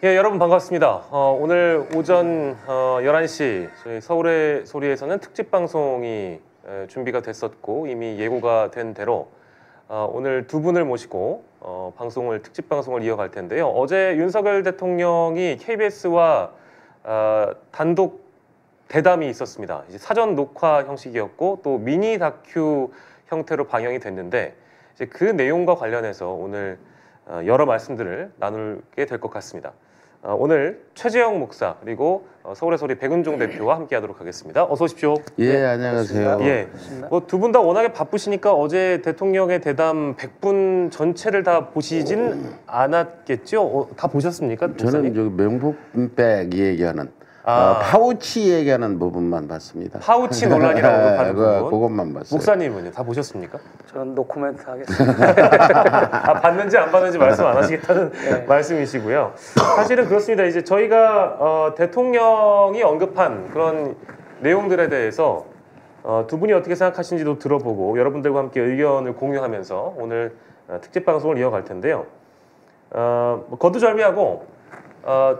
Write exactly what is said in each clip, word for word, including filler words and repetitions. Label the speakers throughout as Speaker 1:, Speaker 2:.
Speaker 1: 예, 여러분 반갑습니다. 어, 오늘 오전 어, 열한 시 저희 서울의 소리에서는 특집 방송이 에, 준비가 됐었고 이미 예고가 된 대로 어, 오늘 두 분을 모시고 어, 방송을 특집 방송을 이어갈 텐데요. 어제 윤석열 대통령이 케이비에스와 어, 단독 대담이 있었습니다. 이제 사전 녹화 형식이었고 또 미니 다큐 형태로 방영이 됐는데 이제 그 내용과 관련해서 오늘 어, 여러 말씀들을 나누게 될 것 같습니다. 어, 오늘 최재형 목사 그리고 어, 서울의 소리 백은종 대표와 함께하도록 하겠습니다. 어서 오십시오.
Speaker 2: 예,
Speaker 1: 네.
Speaker 2: 안녕하세요.
Speaker 1: 예, 뭐 두 분 다 워낙에 바쁘시니까 어제 대통령의 대담 백 분 전체를 다 보시진 않았겠죠? 어, 다 보셨습니까? 목사님?
Speaker 2: 저는 저기 명품백 얘기하는
Speaker 1: 아.
Speaker 2: 어, 파우치 얘기하는 부분만 봤습니다.
Speaker 1: 파우치 논란이라고 하는
Speaker 2: 그,
Speaker 1: 부분.
Speaker 2: 그것만 봤어요.
Speaker 1: 목사님은요? 다 보셨습니까?
Speaker 3: 저는 노코멘트 하겠습니다.
Speaker 1: 아, 봤는지 안 봤는지 말씀 안 하시겠다는
Speaker 3: 네.
Speaker 1: 말씀이시고요. 사실은 그렇습니다. 이제 저희가 어, 대통령이 언급한 그런 내용들에 대해서 어, 두 분이 어떻게 생각하시는지도 들어보고 여러분들과 함께 의견을 공유하면서 오늘 어, 특집 방송을 이어갈 텐데요. 어, 뭐 거두절미하고 어,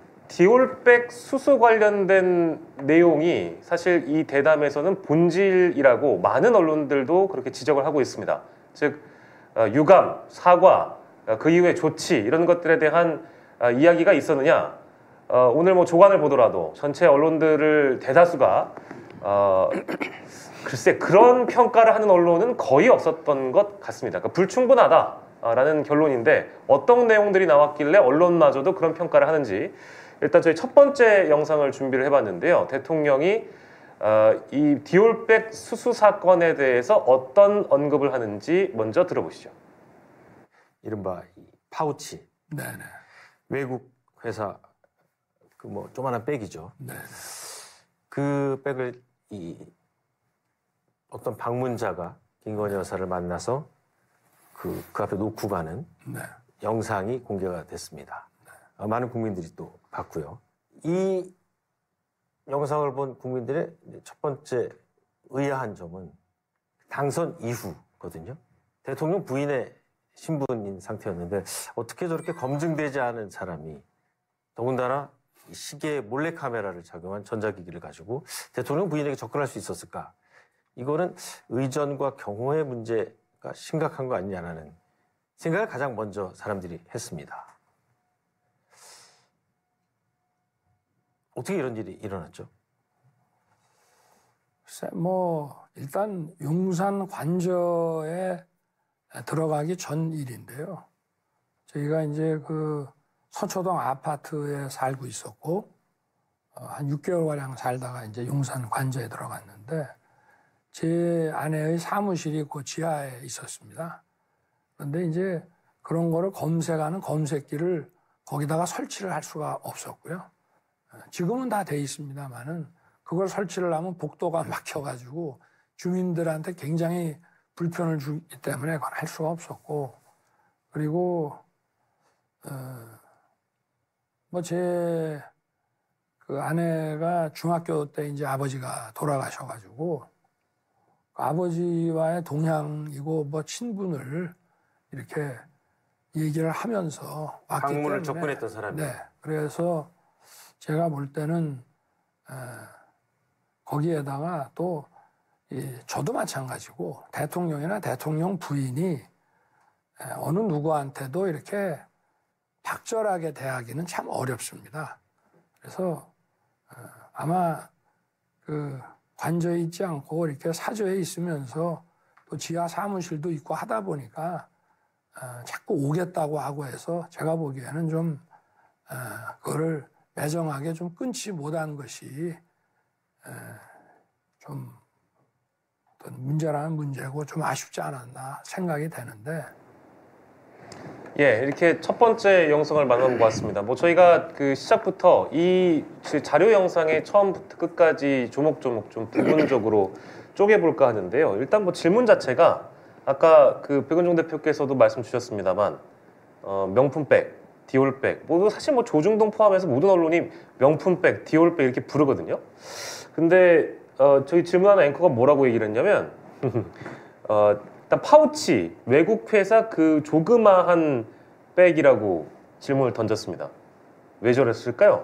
Speaker 1: 디올백 수수 관련된 내용이 사실 이 대담에서는 본질이라고 많은 언론들도 그렇게 지적을 하고 있습니다. 즉 어, 유감, 사과, 어, 그 이후의 조치 이런 것들에 대한 어, 이야기가 있었느냐. 어, 오늘 뭐 조간을 보더라도 전체 언론들을 대다수가 어, 글쎄 그런 평가를 하는 언론은 거의 없었던 것 같습니다. 그러니까 불충분하다라는 결론인데 어떤 내용들이 나왔길래 언론마저도 그런 평가를 하는지 일단 저희 첫 번째 영상을 준비를 해봤는데요. 대통령이 어, 이 디올백 수수 사건에 대해서 어떤 언급을 하는지 먼저 들어보시죠.
Speaker 4: 이른바 파우치.
Speaker 3: 네네.
Speaker 4: 외국 회사 그 뭐 조그만한 백이죠.
Speaker 3: 네.
Speaker 4: 그 백을 이 어떤 방문자가 김건희 여사를 만나서 그, 그 앞에 놓고 가는
Speaker 3: 네.
Speaker 4: 영상이 공개가 됐습니다. 네. 많은 국민들이 또 봤고요. 이 영상을 본 국민들의 첫 번째 의아한 점은 당선 이후거든요. 대통령 부인의 신분인 상태였는데 어떻게 저렇게 검증되지 않은 사람이 더군다나 시계에 몰래카메라를 작용한 전자기기를 가지고 대통령 부인에게 접근할 수 있었을까? 이거는 의전과 경호의 문제가 심각한 거 아니냐는 생각을 가장 먼저 사람들이 했습니다. 어떻게 이런 일이 일어났죠?
Speaker 3: 글쎄, 뭐 일단 용산 관저에 들어가기 전 일인데요. 저희가 이제 그 서초동 아파트에 살고 있었고 어, 한 육 개월가량 살다가 이제 용산 관저에 들어갔는데 제 아내의 사무실이 그 지하에 있었습니다. 그런데 이제 그런 거를 검색하는 검색기를 거기다가 설치를 할 수가 없었고요. 지금은 다 돼 있습니다만은 그걸 설치를 하면 복도가 막혀가지고 주민들한테 굉장히 불편을 주기 때문에 그걸 할 수가 없었고 그리고 어, 뭐 제 그 아내가 중학교 때 이제 아버지가 돌아가셔가지고 그 아버지와의 동향이고 뭐 친분을 이렇게 얘기를 하면서 왔기
Speaker 4: 방문을
Speaker 3: 때문에
Speaker 4: 접근했던 사람이요.
Speaker 3: 네, 그래서 제가 볼 때는 에, 거기에다가 또 이, 저도 마찬가지고 대통령이나 대통령 부인이 에, 어느 누구한테도 이렇게 박절하게 대하기는 참 어렵습니다. 그래서 에, 아마 그 관저에 있지 않고 이렇게 사저에 있으면서 또 지하 사무실도 있고 하다 보니까 에, 자꾸 오겠다고 하고 해서 제가 보기에는 좀 에, 그거를 매정하게 좀 끊지 못한 것이 에, 좀 어떤 문제라는 문제고 좀 아쉽지 않았나 생각이 되는데.
Speaker 1: 예, 이렇게 첫 번째 영상을 만나보고 왔습니다. 뭐 저희가 그 시작부터 이 자료 영상의 처음부터 끝까지 조목조목 좀 부분적으로 쪼개볼까 하는데요. 일단 뭐 질문 자체가 아까 그 백은종 대표께서도 말씀 주셨습니다만 어, 명품백, 디올백, 뭐 사실 뭐 조중동 포함해서 모든 언론이 명품백, 디올백 이렇게 부르거든요. 근데 어, 저희 질문하는 앵커가 뭐라고 얘기를 했냐면 어, 일단 파우치, 외국 회사 그 조그마한 백이라고 질문을 던졌습니다. 왜 저랬을까요?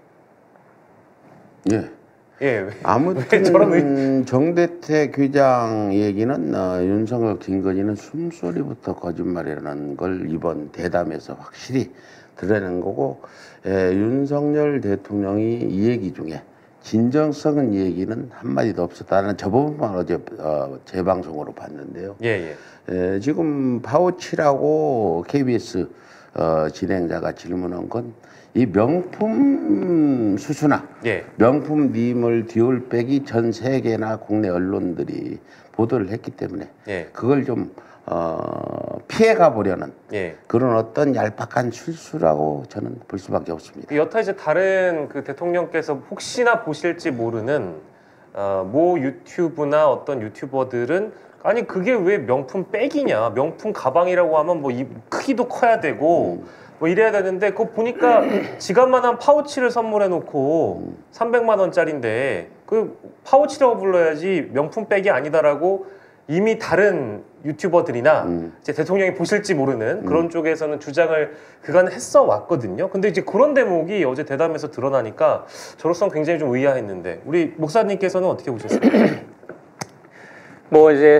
Speaker 2: 예.
Speaker 1: 예, 왜,
Speaker 2: 아무튼
Speaker 1: 왜 저런 의...
Speaker 2: 정대택 회장 얘기는 어, 윤석열, 김건희는 숨소리부터 거짓말이라는 걸 이번 대담에서 확실히 드러낸 거고, 에, 윤석열 대통령이 이 얘기 중에 진정성은 이 얘기는 한마디도 없었다는 저 부분만 어제 어, 재방송으로 봤는데요.
Speaker 1: 예, 예.
Speaker 2: 에, 지금 파우치라고 케이비에스 어, 진행자가 질문한 건 이 명품 수수나
Speaker 1: 예.
Speaker 2: 명품 밈을 뒤올빼기 전 세계나 국내 언론들이 보도를 했기 때문에
Speaker 1: 예.
Speaker 2: 그걸 좀 어, 피해가 보려는
Speaker 1: 예.
Speaker 2: 그런 어떤 얄팍한 실수라고 저는 볼 수밖에 없습니다.
Speaker 1: 여타 이제 다른 그 대통령께서 혹시나 보실지 모르는 어, 모 유튜브나 어떤 유튜버들은 아니 그게 왜 명품 백이냐, 명품 가방이라고 하면 뭐 이 크기도 커야 되고 음. 뭐 이래야 되는데 그거 보니까 지갑만한 파우치를 선물해 놓고 삼백만 원짜리인데 그 파우치라고 불러야지 명품 백이 아니다라고 이미 다른 유튜버들이나 음. 이제 대통령이 보실지 모르는 그런 음. 쪽에서는 주장을 그간 했어 왔거든요. 근데 이제 그런 대목이 어제 대담에서 드러나니까 저로서는 굉장히 좀 의아했는데 우리 목사님께서는 어떻게 보셨습니까?
Speaker 5: 뭐 이제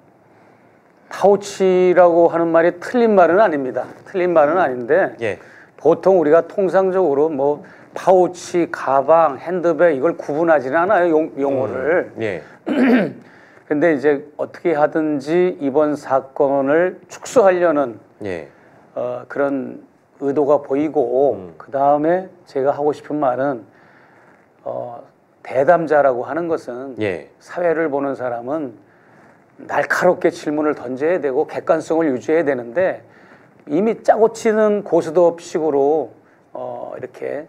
Speaker 5: 파우치라고 하는 말이 틀린 말은 아닙니다. 틀린 말은 아닌데
Speaker 1: 예.
Speaker 5: 보통 우리가 통상적으로 뭐 파우치, 가방, 핸드백 이걸 구분하지는 않아요. 용, 용어를.
Speaker 1: 음. 예.
Speaker 5: 근데 이제 어떻게 하든지 이번 사건을 축소하려는
Speaker 1: 예.
Speaker 5: 어, 그런 의도가 보이고
Speaker 1: 음.
Speaker 5: 그 다음에 제가 하고 싶은 말은 어, 대담자라고 하는 것은
Speaker 1: 예.
Speaker 5: 사회를 보는 사람은 날카롭게 질문을 던져야 되고 객관성을 유지해야 되는데 이미 짜고 치는 고스톱식으로 어, 이렇게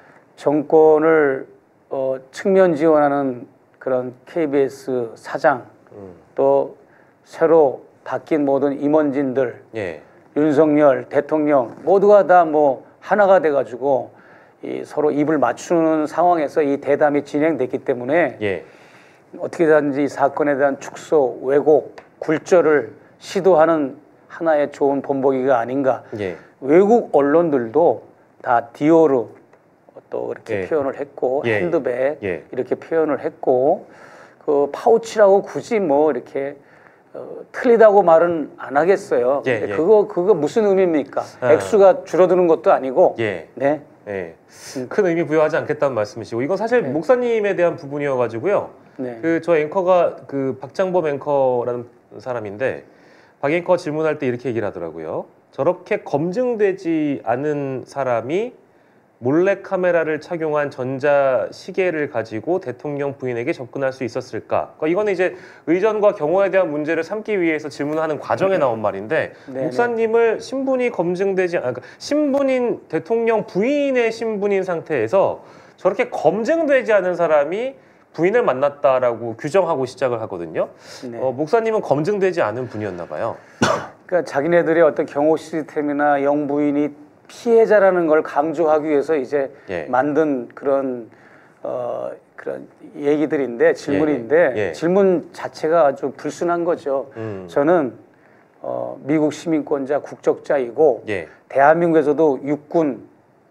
Speaker 5: 정권을 어, 측면 지원하는 그런 케이비에스 사장
Speaker 1: 음.
Speaker 5: 또 새로 바뀐 모든 임원진들
Speaker 1: 예.
Speaker 5: 윤석열 대통령 모두가 다 뭐 하나가 돼가지고 이 서로 입을 맞추는 상황에서 이 대담이 진행됐기 때문에
Speaker 1: 예.
Speaker 5: 어떻게든지 이 사건에 대한 축소, 왜곡, 굴절을 시도하는 하나의 좋은 본보기가 아닌가.
Speaker 1: 예.
Speaker 5: 외국 언론들도 다 디오르 또 이렇게
Speaker 1: 예.
Speaker 5: 표현을 했고
Speaker 1: 예.
Speaker 5: 핸드백
Speaker 1: 예.
Speaker 5: 이렇게 표현을 했고 그 파우치라고 굳이 뭐 이렇게 어, 틀리다고 말은 안 하겠어요.
Speaker 1: 예.
Speaker 5: 근데
Speaker 1: 예.
Speaker 5: 그거 그거 무슨 의미입니까?
Speaker 1: 아.
Speaker 5: 액수가 줄어드는 것도 아니고.
Speaker 1: 예.
Speaker 5: 네.
Speaker 1: 예. 큰 의미 부여하지 않겠다는 말씀이시고 이건 사실
Speaker 5: 네.
Speaker 1: 목사님에 대한 부분이어가지고요.
Speaker 5: 네.
Speaker 1: 그 저 앵커가 그 박장범 앵커라는 사람인데 박 앵커 질문할 때 이렇게 얘기를 하더라고요. 저렇게 검증되지 않은 사람이 몰래 카메라를 착용한 전자 시계를 가지고 대통령 부인에게 접근할 수 있었을까? 그러니까 이거는 이제 의전과 경호에 대한 문제를 삼기 위해서 질문하는 과정에 나온 말인데
Speaker 5: 네네.
Speaker 1: 목사님을 신분이 검증되지 않, 그러니까 신분인 대통령 부인의 신분인 상태에서 저렇게 검증되지 않은 사람이 부인을 만났다라고 규정하고 시작을 하거든요.
Speaker 5: 네.
Speaker 1: 어, 목사님은 검증되지 않은 분이었나 봐요.
Speaker 5: 그러니까 자기네들의 어떤 경호 시스템이나 영부인이 피해자라는 걸 강조하기 위해서 이제
Speaker 1: 예.
Speaker 5: 만든 그런 어, 그런 얘기들인데 질문인데
Speaker 1: 예. 예.
Speaker 5: 질문 자체가 아주 불순한 거죠.
Speaker 1: 음.
Speaker 5: 저는 어, 미국 시민권자 국적자이고
Speaker 1: 예.
Speaker 5: 대한민국에서도 육군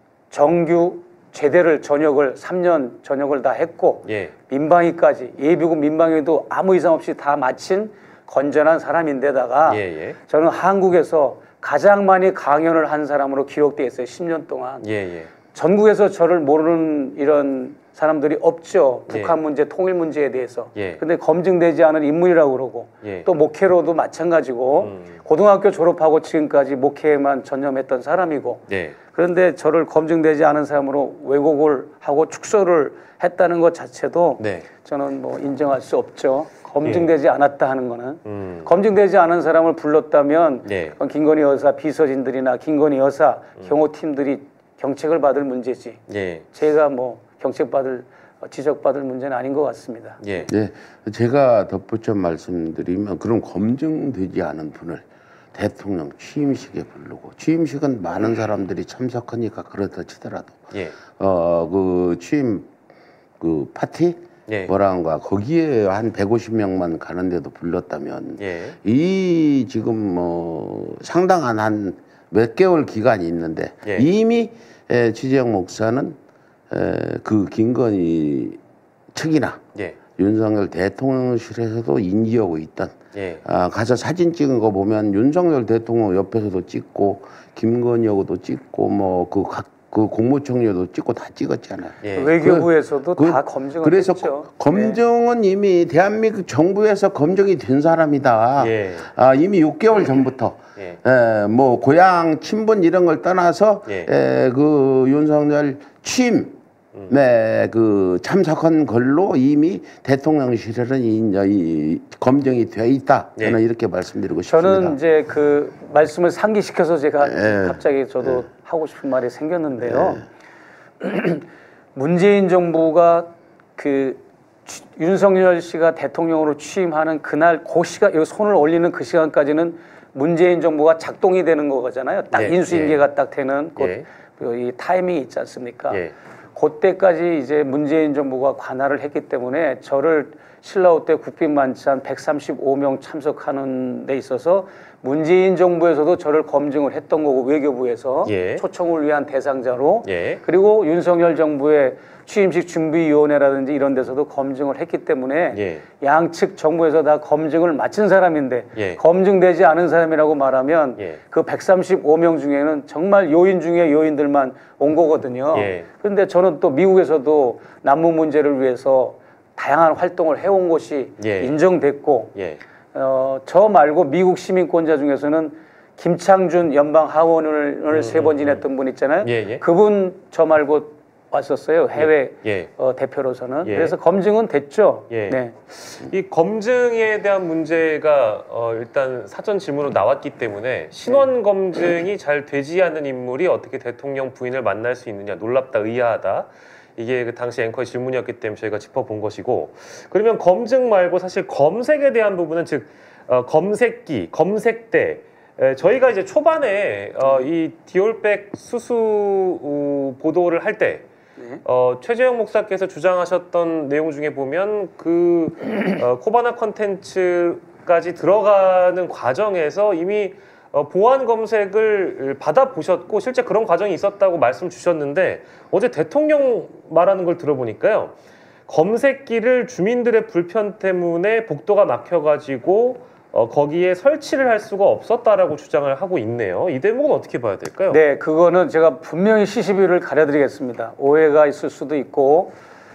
Speaker 5: 정규 제대를 전역을 삼 년 전역을 다 했고
Speaker 1: 예.
Speaker 5: 민방위까지 예비군 민방위도 아무 이상 없이 다 마친 건전한 사람인데다가
Speaker 1: 예, 예.
Speaker 5: 저는 한국에서 가장 많이 강연을 한 사람으로 기록되어 있어요. 십 년 동안.
Speaker 1: 예, 예.
Speaker 5: 전국에서 저를 모르는 이런 사람들이 없죠.
Speaker 1: 예.
Speaker 5: 북한 문제, 통일 문제에 대해서.
Speaker 1: 예.
Speaker 5: 근데 검증되지 않은 인물이라고 그러고
Speaker 1: 예.
Speaker 5: 또 목회로도 마찬가지고
Speaker 1: 음.
Speaker 5: 고등학교 졸업하고 지금까지 목회에만 전념했던 사람이고
Speaker 1: 예.
Speaker 5: 그런데 저를 검증되지 않은 사람으로 왜곡을 하고 축소를 했다는 것 자체도
Speaker 1: 네.
Speaker 5: 저는 뭐 인정할 수 없죠. 검증되지 않았다 하는 거는.
Speaker 1: 음.
Speaker 5: 검증되지 않은 사람을 불렀다면
Speaker 1: 네.
Speaker 5: 그건 김건희 여사 비서진들이나 김건희 여사
Speaker 1: 음.
Speaker 5: 경호팀들이 경책을 받을 문제지.
Speaker 1: 예.
Speaker 5: 제가 뭐 경책받을 지적받을 문제는 아닌 것 같습니다.
Speaker 1: 예.
Speaker 2: 네, 제가 덧붙여 말씀드리면 그런 검증되지 않은 분을 대통령 취임식에 부르고 취임식은 많은 사람들이 참석하니까 그렇다 치더라도
Speaker 1: 예.
Speaker 2: 어 그 취임 그 파티
Speaker 1: 예.
Speaker 2: 뭐라는가 거기에 한 백오십 명만 가는데도 불렀다면
Speaker 1: 예.
Speaker 2: 이 지금 뭐 상당한 한 몇 개월 기간이 있는데
Speaker 1: 예.
Speaker 2: 이미 에, 지재영 목사는 에, 그 김건희 측이나
Speaker 1: 예.
Speaker 2: 윤석열 대통령실에서도 인지하고 있던
Speaker 1: 예.
Speaker 2: 아, 가서 사진 찍은 거 보면 윤석열 대통령 옆에서도 찍고 김건희하고도 찍고 뭐 그 각 그 국무총리도 찍고 다 찍었잖아요.
Speaker 1: 예.
Speaker 5: 외교부에서도
Speaker 2: 그,
Speaker 5: 다 검증을
Speaker 2: 그래서
Speaker 5: 했죠.
Speaker 2: 검증은
Speaker 5: 네.
Speaker 2: 이미 대한민국 정부에서 검증이 된 사람이다.
Speaker 1: 예.
Speaker 2: 아, 이미 육 개월 전부터
Speaker 1: 예.
Speaker 2: 에, 뭐 고향 친분 이런 걸 떠나서
Speaker 1: 예.
Speaker 2: 에, 그 윤석열 취임
Speaker 1: 음.
Speaker 2: 네, 그 참석한 걸로 이미 대통령실에는 이, 이, 검증이 돼 있다.
Speaker 1: 예.
Speaker 2: 저는 이렇게 말씀드리고 싶습니다.
Speaker 5: 저는 이제 그 말씀을 상기시켜서 제가
Speaker 2: 예.
Speaker 5: 갑자기 저도 하고 싶은 말이 생겼는데요. 문재인 정부가 그 취- 윤석열 씨가 대통령으로 취임하는 그날 그 시간, 여기 손을 올리는 그 시간까지는 문재인 정부가 작동이 되는 거잖아요. 딱
Speaker 1: 예.
Speaker 5: 인수인계가
Speaker 1: 예.
Speaker 5: 딱 되는 그,
Speaker 1: 예.
Speaker 5: 그 이 타이밍이 있지 않습니까?
Speaker 1: 예.
Speaker 5: 그때까지 이제 문재인 정부가 관할을 했기 때문에 저를 신라호 때 국빈만찬 백삼십오 명 참석하는 데 있어서 문재인 정부에서도 저를 검증을 했던 거고 외교부에서
Speaker 1: 예.
Speaker 5: 초청을 위한 대상자로
Speaker 1: 예.
Speaker 5: 그리고 윤석열 정부의 취임식 준비위원회라든지 이런 데서도 검증을 했기 때문에
Speaker 1: 예.
Speaker 5: 양측 정부에서 다 검증을 마친 사람인데
Speaker 1: 예.
Speaker 5: 검증되지 않은 사람이라고 말하면
Speaker 1: 예.
Speaker 5: 그 백삼십오 명 중에는 정말 요인 중에 요인들만 온 거거든요.
Speaker 1: 예.
Speaker 5: 그런데 저는 또 미국에서도 남북 문제를 위해서 다양한 활동을 해온 것이
Speaker 1: 예.
Speaker 5: 인정됐고
Speaker 1: 예.
Speaker 5: 어, 저 말고 미국 시민권자 중에서는 김창준 연방 하원을
Speaker 1: 음,
Speaker 5: 세 번
Speaker 1: 음,
Speaker 5: 지냈던 분 있잖아요.
Speaker 1: 예, 예.
Speaker 5: 그분 저 말고 왔었어요. 해외
Speaker 1: 예.
Speaker 5: 어, 대표로서는.
Speaker 1: 예.
Speaker 5: 그래서 검증은 됐죠.
Speaker 1: 예.
Speaker 5: 네.
Speaker 1: 이 검증에 대한 문제가 어, 일단 사전 질문으로 나왔기 때문에 신원 검증이 잘 되지 않는 인물이 어떻게 대통령 부인을 만날 수 있느냐, 놀랍다, 의아하다. 이게 그 당시 앵커의 질문이었기 때문에 저희가 짚어본 것이고, 그러면 검증 말고 사실 검색에 대한 부분은 즉 어, 검색기, 검색대, 에, 저희가 이제 초반에 어, 이 디올백 수수 어, 보도를 할 때
Speaker 5: 네.
Speaker 1: 어, 최재형 목사께서 주장하셨던 내용 중에 보면 그 어, 코바나 컨텐츠까지 들어가는 과정에서 이미 어, 보안 검색을 받아보셨고 실제 그런 과정이 있었다고 말씀 주셨는데 어제 대통령 말하는 걸 들어보니까요. 검색기를 주민들의 불편 때문에 복도가 막혀가지고 어, 거기에 설치를 할 수가 없었다라고 주장을 하고 있네요. 이 대목은 어떻게 봐야 될까요?
Speaker 5: 네, 그거는 제가 분명히 시시비를 가려드리겠습니다. 오해가 있을 수도 있고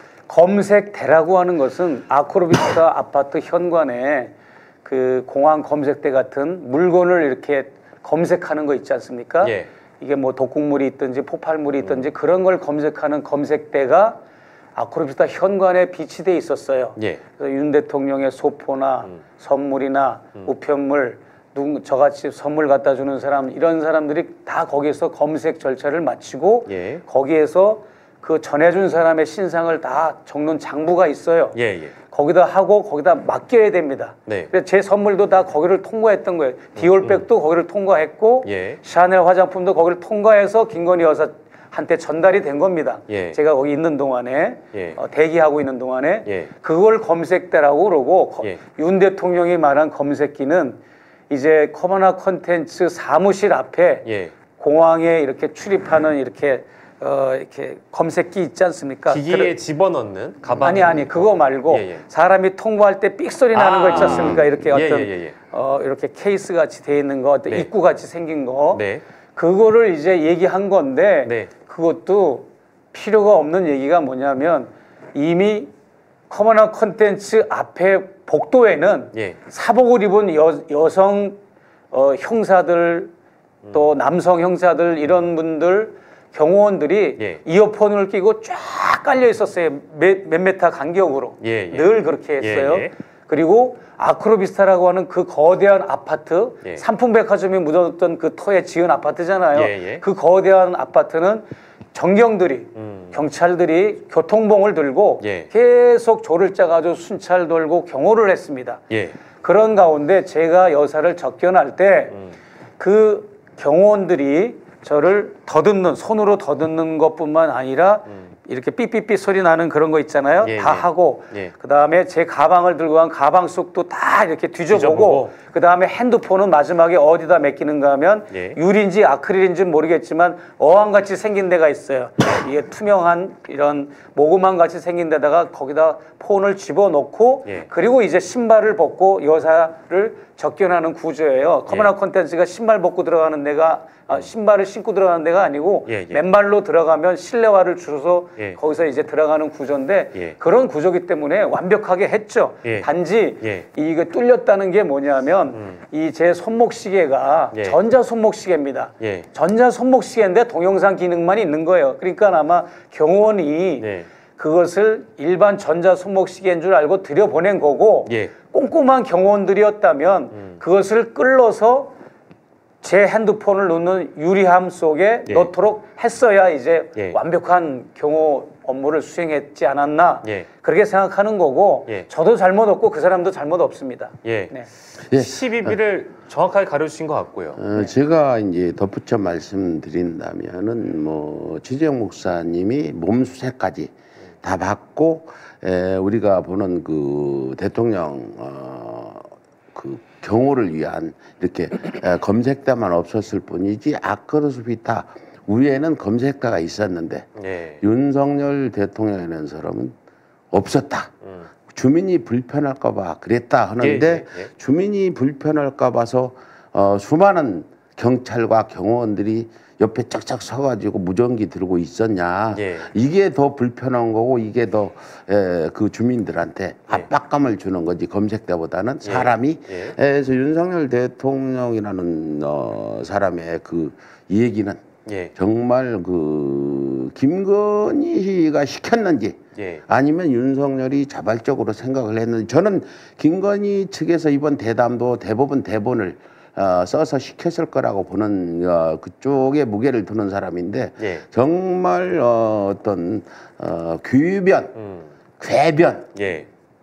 Speaker 5: 검색대라고 하는 것은 아크로비스타 아파트 현관에 그 공항 검색대 같은 물건을 이렇게 검색하는 거 있지 않습니까?
Speaker 1: 예.
Speaker 5: 이게 뭐 독극물이 있든지 폭발물이 있든지 그런 걸 검색하는 검색대가 아크로비스타 현관에 비치돼 있었어요.
Speaker 1: 예.
Speaker 5: 그래서 윤 대통령의 소포나
Speaker 1: 음.
Speaker 5: 선물이나 음. 우편물, 누군 저같이 선물 갖다 주는 사람 이런 사람들이 다 거기에서 검색 절차를 마치고
Speaker 1: 예.
Speaker 5: 거기에서 그 전해준 사람의 신상을 다 적는 장부가 있어요.
Speaker 1: 예, 예.
Speaker 5: 거기다 하고 거기다 맡겨야 됩니다.
Speaker 1: 네.
Speaker 5: 그래서 제 선물도 다 거기를 통과했던 거예요. 디올백도 음. 거기를 통과했고
Speaker 1: 예.
Speaker 5: 샤넬 화장품도 거기를 통과해서 김건희 여사한테 전달이 된 겁니다.
Speaker 1: 예.
Speaker 5: 제가 거기 있는 동안에
Speaker 1: 예.
Speaker 5: 어, 대기하고 있는 동안에
Speaker 1: 예.
Speaker 5: 그걸 검색대라고 그러고
Speaker 1: 예.
Speaker 5: 윤 대통령이 말한 검색기는 이제 코바나 컨텐츠 사무실 앞에
Speaker 1: 예.
Speaker 5: 공항에 이렇게 출입하는 이렇게 어 이렇게 검색기 있지 않습니까?
Speaker 1: 기기에
Speaker 5: 그래,
Speaker 1: 집어넣는 가방.
Speaker 5: 아니 아니 그거 말고
Speaker 1: 예, 예.
Speaker 5: 사람이 통과할 때 삑 소리 나는
Speaker 1: 아,
Speaker 5: 거 있지 않습니까? 이렇게
Speaker 1: 예,
Speaker 5: 어떤
Speaker 1: 예, 예, 예.
Speaker 5: 어 이렇게 케이스 같이 돼 있는 거, 어떤
Speaker 1: 네.
Speaker 5: 입구 같이 생긴 거,
Speaker 1: 네.
Speaker 5: 그거를 이제 얘기한 건데
Speaker 1: 네.
Speaker 5: 그것도 필요가 없는 얘기가 뭐냐면 이미 코바나 컨텐츠 앞에 복도에는
Speaker 1: 예.
Speaker 5: 사복을 입은 여, 여성 어, 형사들 또 남성 형사들 이런 분들 경호원들이
Speaker 1: 예.
Speaker 5: 이어폰을 끼고 쫙 깔려 있었어요. 몇, 몇 메타 간격으로.
Speaker 1: 예, 예.
Speaker 5: 늘 그렇게 했어요.
Speaker 1: 예, 예.
Speaker 5: 그리고 아크로비스타라고 하는 그 거대한 아파트,
Speaker 1: 예.
Speaker 5: 삼풍백화점이 묻어뒀던 그 터에 지은 아파트잖아요.
Speaker 1: 예, 예.
Speaker 5: 그 거대한 아파트는 정경들이,
Speaker 1: 음.
Speaker 5: 경찰들이 교통봉을 들고
Speaker 1: 예.
Speaker 5: 계속 조를 짜가지고 순찰 돌고 경호를 했습니다.
Speaker 1: 예.
Speaker 5: 그런 가운데 제가 여사를 접견할 때 그
Speaker 1: 음.
Speaker 5: 경호원들이 저를 더듬는 손으로 더듬는 것뿐만 아니라
Speaker 1: 음.
Speaker 5: 이렇게 삐삐삐 소리 나는 그런 거 있잖아요.
Speaker 1: 예,
Speaker 5: 다
Speaker 1: 예.
Speaker 5: 하고
Speaker 1: 예.
Speaker 5: 그다음에 제 가방을 들고 간 가방 속도 다 이렇게 뒤져보고,
Speaker 1: 뒤져보고.
Speaker 5: 그다음에 핸드폰은 마지막에 어디다 맡기는가 하면
Speaker 1: 예.
Speaker 5: 유리인지 아크릴인지 모르겠지만 어항같이 생긴 데가 있어요. 이게 투명한 이런 모금만 같이 생긴 데다가 거기다 폰을 집어넣고
Speaker 1: 예.
Speaker 5: 그리고 이제 신발을 벗고 여사를 접견하는 구조예요. 커머나 콘텐츠가 신발 벗고 들어가는 데가 아, 신발을 신고 들어가는 데가 아니고
Speaker 1: 예, 예.
Speaker 5: 맨발로 들어가면 실내화를 줄여서
Speaker 1: 예.
Speaker 5: 거기서 이제 들어가는 구조인데
Speaker 1: 예.
Speaker 5: 그런 구조기 때문에 완벽하게 했죠.
Speaker 1: 예.
Speaker 5: 단지
Speaker 1: 예.
Speaker 5: 이게 뚫렸다는 게 뭐냐면 이 제 손목시계가
Speaker 1: 예.
Speaker 5: 전자 손목시계입니다.
Speaker 1: 예.
Speaker 5: 전자 손목시계인데 동영상 기능만 있는 거예요. 그러니까 아마 경호원이
Speaker 1: 네.
Speaker 5: 그것을 일반 전자 손목시계인 줄 알고 들여보낸 거고
Speaker 1: 예.
Speaker 5: 꼼꼼한 경호원들이었다면
Speaker 1: 음.
Speaker 5: 그것을 끌러서 제 핸드폰을 놓는 유리함 속에
Speaker 1: 예.
Speaker 5: 넣도록 했어야 이제
Speaker 1: 예.
Speaker 5: 완벽한 경호 업무를 수행했지 않았나
Speaker 1: 예.
Speaker 5: 그렇게 생각하는 거고
Speaker 1: 예.
Speaker 5: 저도 잘못 없고 그 사람도 잘못 없습니다.
Speaker 1: 예.
Speaker 5: 네.
Speaker 2: 예.
Speaker 1: 십이 비를 정확하게 가려주신 것 같고요.
Speaker 2: 어, 제가 이제 덧붙여 말씀드린다면은 뭐 지재영 목사님이 몸수색까지 다 받고 에, 우리가 보는 그 대통령 어, 그 경호를 위한 이렇게 에, 검색대만 없었을 뿐이지 아크로스비타 위에는 검색대가 있었는데
Speaker 1: 예.
Speaker 2: 윤석열 대통령이라는 사람은 없었다.
Speaker 1: 음.
Speaker 2: 주민이 불편할까봐 그랬다 하는데
Speaker 1: 예, 예, 예.
Speaker 2: 주민이 불편할까 봐서 어, 수많은 경찰과 경호원들이 옆에 짝짝 서가지고 무전기 들고 있었냐.
Speaker 1: 예.
Speaker 2: 이게 더 불편한 거고 이게 더 그 주민들한테
Speaker 1: 예.
Speaker 2: 압박감을 주는 거지 검색대보다는 사람이.
Speaker 1: 예.
Speaker 2: 에, 그래서 윤석열 대통령이라는 어, 사람의 그 얘기는
Speaker 1: 예.
Speaker 2: 정말 그 김건희가 시켰는지
Speaker 1: 예.
Speaker 2: 아니면 윤석열이 자발적으로 생각을 했는지 저는 김건희 측에서 이번 대담도 대부분 대본을 어, 써서 시켰을 거라고 보는 어, 그쪽에 무게를 두는 사람인데
Speaker 1: 예.
Speaker 2: 정말 어, 어떤 어, 귀변,
Speaker 1: 음.
Speaker 2: 궤변,
Speaker 1: 예.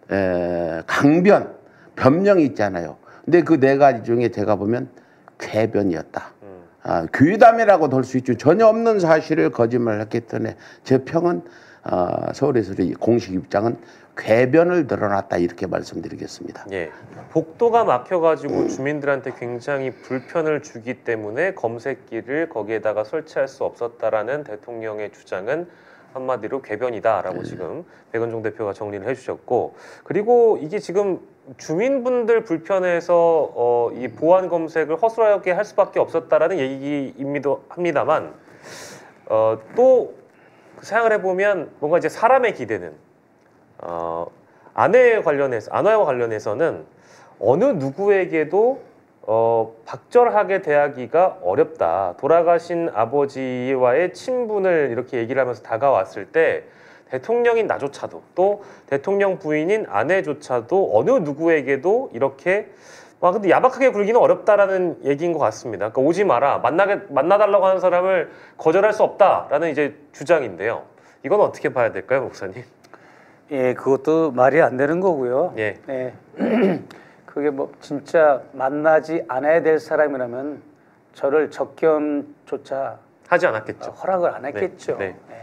Speaker 2: 에, 강변, 변명이 있잖아요. 근데 그 네 가지 중에 제가 보면 궤변이었다.
Speaker 1: 음.
Speaker 2: 아, 귀담이라고 볼 수 있죠. 전혀 없는 사실을 거짓말을 했기 때문에 제 평은 어, 서울에서의 공식 입장은 궤변을 드러났다 이렇게 말씀드리겠습니다.
Speaker 1: 예. 복도가 막혀가지고 주민들한테 굉장히 불편을 주기 때문에 검색기를 거기에다가 설치할 수 없었다라는 대통령의 주장은 한마디로 궤변이다라고 지금 백은종 대표가 정리를 해주셨고, 그리고 이게 지금 주민분들 불편해서 어, 이 보안 검색을 허술하게 할 수밖에 없었다라는 얘기입니다 합니다만 어, 또 생각을 해보면 뭔가 이제 사람의 기대는 어, 아내에 관련해서 아내와 관련해서는 어느 누구에게도 어, 박절하게 대하기가 어렵다. 돌아가신 아버지와의 친분을 이렇게 얘기를 하면서 다가왔을 때 대통령인 나조차도 또 대통령 부인인 아내조차도 어느 누구에게도 이렇게 와 근데 야박하게 굴기는 어렵다라는 얘기인 것 같습니다. 그러니까 오지 마라, 만나게 만나달라고 하는 사람을 거절할 수 없다라는 이제 주장인데요. 이건 어떻게 봐야 될까요, 목사님?
Speaker 5: 예, 그것도 말이 안 되는 거고요.
Speaker 1: 예.
Speaker 5: 네. 그게 뭐 진짜 만나지 않아야 될 사람이라면 저를 접견조차
Speaker 1: 하지 않았겠죠.
Speaker 5: 허락을 안 했겠죠.
Speaker 1: 네,
Speaker 5: 네.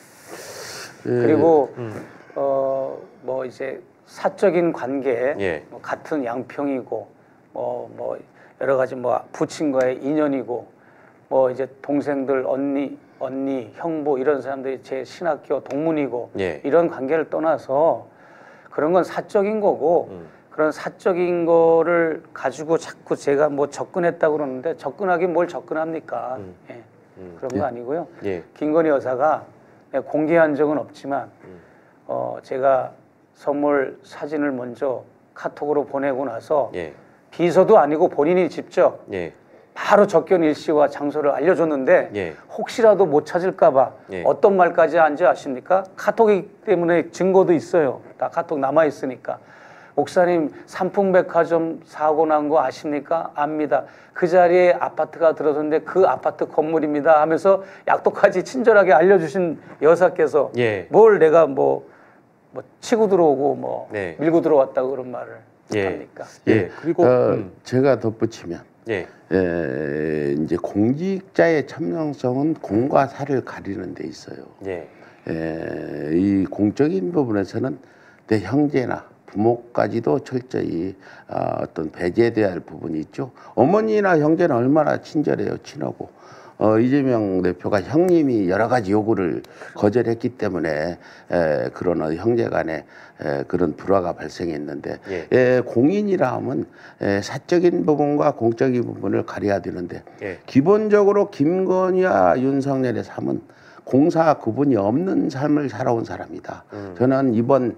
Speaker 2: 예.
Speaker 5: 그리고
Speaker 1: 음.
Speaker 5: 어, 뭐 이제 사적인 관계,
Speaker 1: 예.
Speaker 5: 뭐 같은 양평이고, 뭐, 뭐 여러 가지 뭐 부친과의 인연이고, 뭐 이제 동생들, 언니, 언니, 형부 이런 사람들이 제 신학교 동문이고,
Speaker 1: 예.
Speaker 5: 이런 관계를 떠나서 그런 건 사적인 거고,
Speaker 1: 음.
Speaker 5: 그런 사적인 거를 가지고 자꾸 제가 뭐 접근했다고 그러는데 접근하긴 뭘 접근합니까?
Speaker 1: 음.
Speaker 5: 예.
Speaker 1: 음.
Speaker 5: 그런 거 아니고요.
Speaker 1: 예.
Speaker 5: 김건희 여사가 공개한 적은 없지만 어, 제가 선물 사진을 먼저 카톡으로 보내고 나서
Speaker 1: 예.
Speaker 5: 비서도 아니고 본인이 직접
Speaker 1: 예.
Speaker 5: 바로 접견 일시와 장소를 알려줬는데
Speaker 1: 예.
Speaker 5: 혹시라도 못 찾을까 봐
Speaker 1: 예.
Speaker 5: 어떤 말까지 한지 아십니까? 카톡이기 때문에 증거도 있어요. 다 카톡 남아 있으니까. 목사님 삼풍백화점 사고 난 거 아십니까? 압니다. 그 자리에 아파트가 들어섰는데 그 아파트 건물입니다 하면서 약도까지 친절하게 알려주신 여사께서
Speaker 1: 예.
Speaker 5: 뭘 내가 뭐, 뭐 치고 들어오고 뭐
Speaker 1: 네.
Speaker 5: 밀고 들어왔다고 그런 말을
Speaker 1: 예.
Speaker 5: 합니까?
Speaker 1: 예. 그리고
Speaker 2: 어,
Speaker 1: 음.
Speaker 2: 제가 덧붙이면
Speaker 1: 예.
Speaker 2: 에, 이제 공직자의 참정성은 공과 사를 가리는 데 있어요.
Speaker 1: 예.
Speaker 2: 에, 이 공적인 부분에서는 내 형제나 부모까지도 철저히 어, 어떤 배제돼야 할 부분이 있죠. 어머니나 형제는 얼마나 친절해요, 친하고. 어, 이재명 대표가 형님이 여러 가지 요구를 거절했기 때문에 에, 그런 어, 형제간에 에, 그런 불화가 발생했는데
Speaker 1: 예.
Speaker 2: 에, 공인이라 하면 에, 사적인 부분과 공적인 부분을 가려야 되는데
Speaker 1: 예.
Speaker 2: 기본적으로 김건희와 윤석열의 삶은 공사 구분이 없는 삶을 살아온 사람이다.
Speaker 1: 음.
Speaker 2: 저는 이번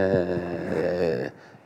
Speaker 2: 에,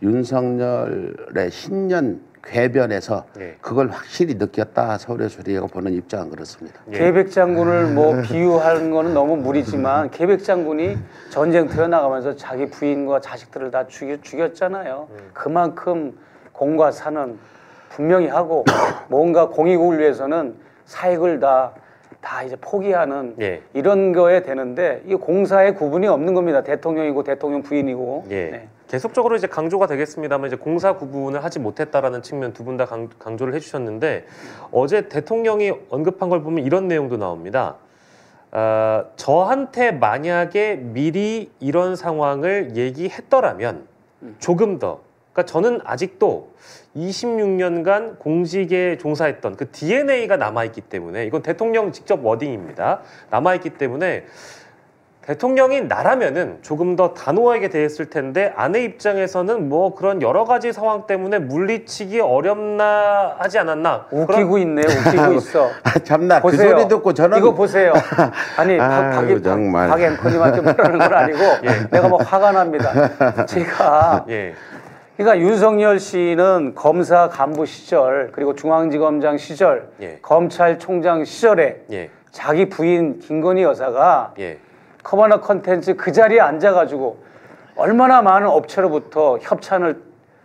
Speaker 2: 윤석열의 신년 궤변에서
Speaker 1: 예.
Speaker 2: 그걸 확실히 느꼈다. 서울의 소리가 보는 입장은 그렇습니다.
Speaker 1: 예.
Speaker 5: 계백 장군을 뭐 비유하는 거는 너무 무리지만 계백 장군이 전쟁터에 나가면서 자기 부인과 자식들을 다 죽여, 죽였잖아요.
Speaker 1: 음.
Speaker 5: 그만큼 공과 사는 분명히 하고 뭔가 공익을 위해서는 사익을 다, 다 이제 포기하는
Speaker 1: 예.
Speaker 5: 이런 거에 되는데 이 공사의 구분이 없는 겁니다. 대통령이고 대통령 부인이고.
Speaker 1: 예.
Speaker 5: 네.
Speaker 1: 계속적으로 이제 강조가 되겠습니다만 이제 공사 구분을 하지 못했다라는 측면 두 분 다 강조를 해주셨는데 어제 대통령이 언급한 걸 보면 이런 내용도 나옵니다. 어, 저한테 만약에 미리 이런 상황을 얘기했더라면 조금 더, 그러니까 저는 아직도 이십육 년간 공직에 종사했던 그 디엔에이가 남아있기 때문에 이건 대통령 직접 워딩입니다. 남아있기 때문에 대통령이 나라면은 조금 더 단호하게 대했을 텐데 아내 입장에서는 뭐 그런 여러 가지 상황 때문에 물리치기 어렵나 하지 않았나.
Speaker 5: 웃기고
Speaker 1: 그런...
Speaker 5: 있네요. 웃기고 있어.
Speaker 2: 아, 참나 그
Speaker 5: 보세요.
Speaker 2: 소리 듣고 저는
Speaker 5: 이거 보세요. 아니 박, 박,
Speaker 2: 아이고, 정말.
Speaker 5: 박 앵커님한테 뭐라는 건 아니고
Speaker 1: 예.
Speaker 5: 내가 뭐 화가 납니다. 제가
Speaker 1: 예.
Speaker 5: 그러니까 윤석열 씨는 검사 간부 시절 그리고 중앙지검장 시절
Speaker 1: 예.
Speaker 5: 검찰총장 시절에
Speaker 1: 예.
Speaker 5: 자기 부인 김건희 여사가
Speaker 1: 예.
Speaker 5: 커버너 컨텐츠 그 자리에 앉아가지고 얼마나 많은 업체로부터 협찬을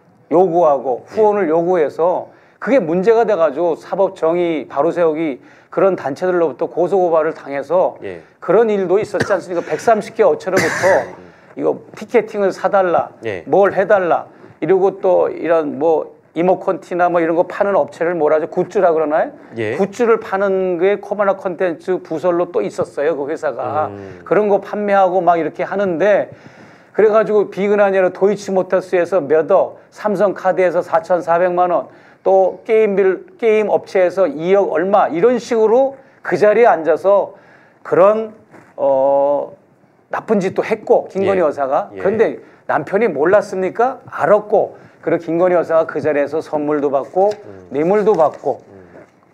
Speaker 5: 요구하고 후원을 요구해서 그게 문제가 돼가지고 사법정의 바로 세우기 그런 단체들로부터 고소고발을 당해서
Speaker 1: 예.
Speaker 5: 그런 일도 있었지 않습니까? 백삼십 개 업체로부터 이거 티켓팅을 사달라,
Speaker 1: 예.
Speaker 5: 뭘 해달라 이러고 또 이런 뭐 이모컨티나 뭐 이런 거 파는 업체를 뭐라 하죠? 굿즈라 그러나요?
Speaker 1: 예.
Speaker 5: 굿즈를 파는 게 코바나 컨텐츠 부설로 또 있었어요. 그 회사가.
Speaker 1: 음.
Speaker 5: 그런 거 판매하고 막 이렇게 하는데 그래가지고 비근한이 아니라 도이치모터스에서 몇억, 삼성카드에서 사천사백만 원, 또 게임빌, 게임 업체에서 이억 얼마 이런 식으로 그 자리에 앉아서 그런 어, 나쁜 짓도 했고 김건희
Speaker 1: 예.
Speaker 5: 여사가.
Speaker 1: 예.
Speaker 5: 그런데 남편이 몰랐습니까? 알았고 그리고 김건희 여사가 그 자리에서 선물도 받고 음. 뇌물도 받고 음.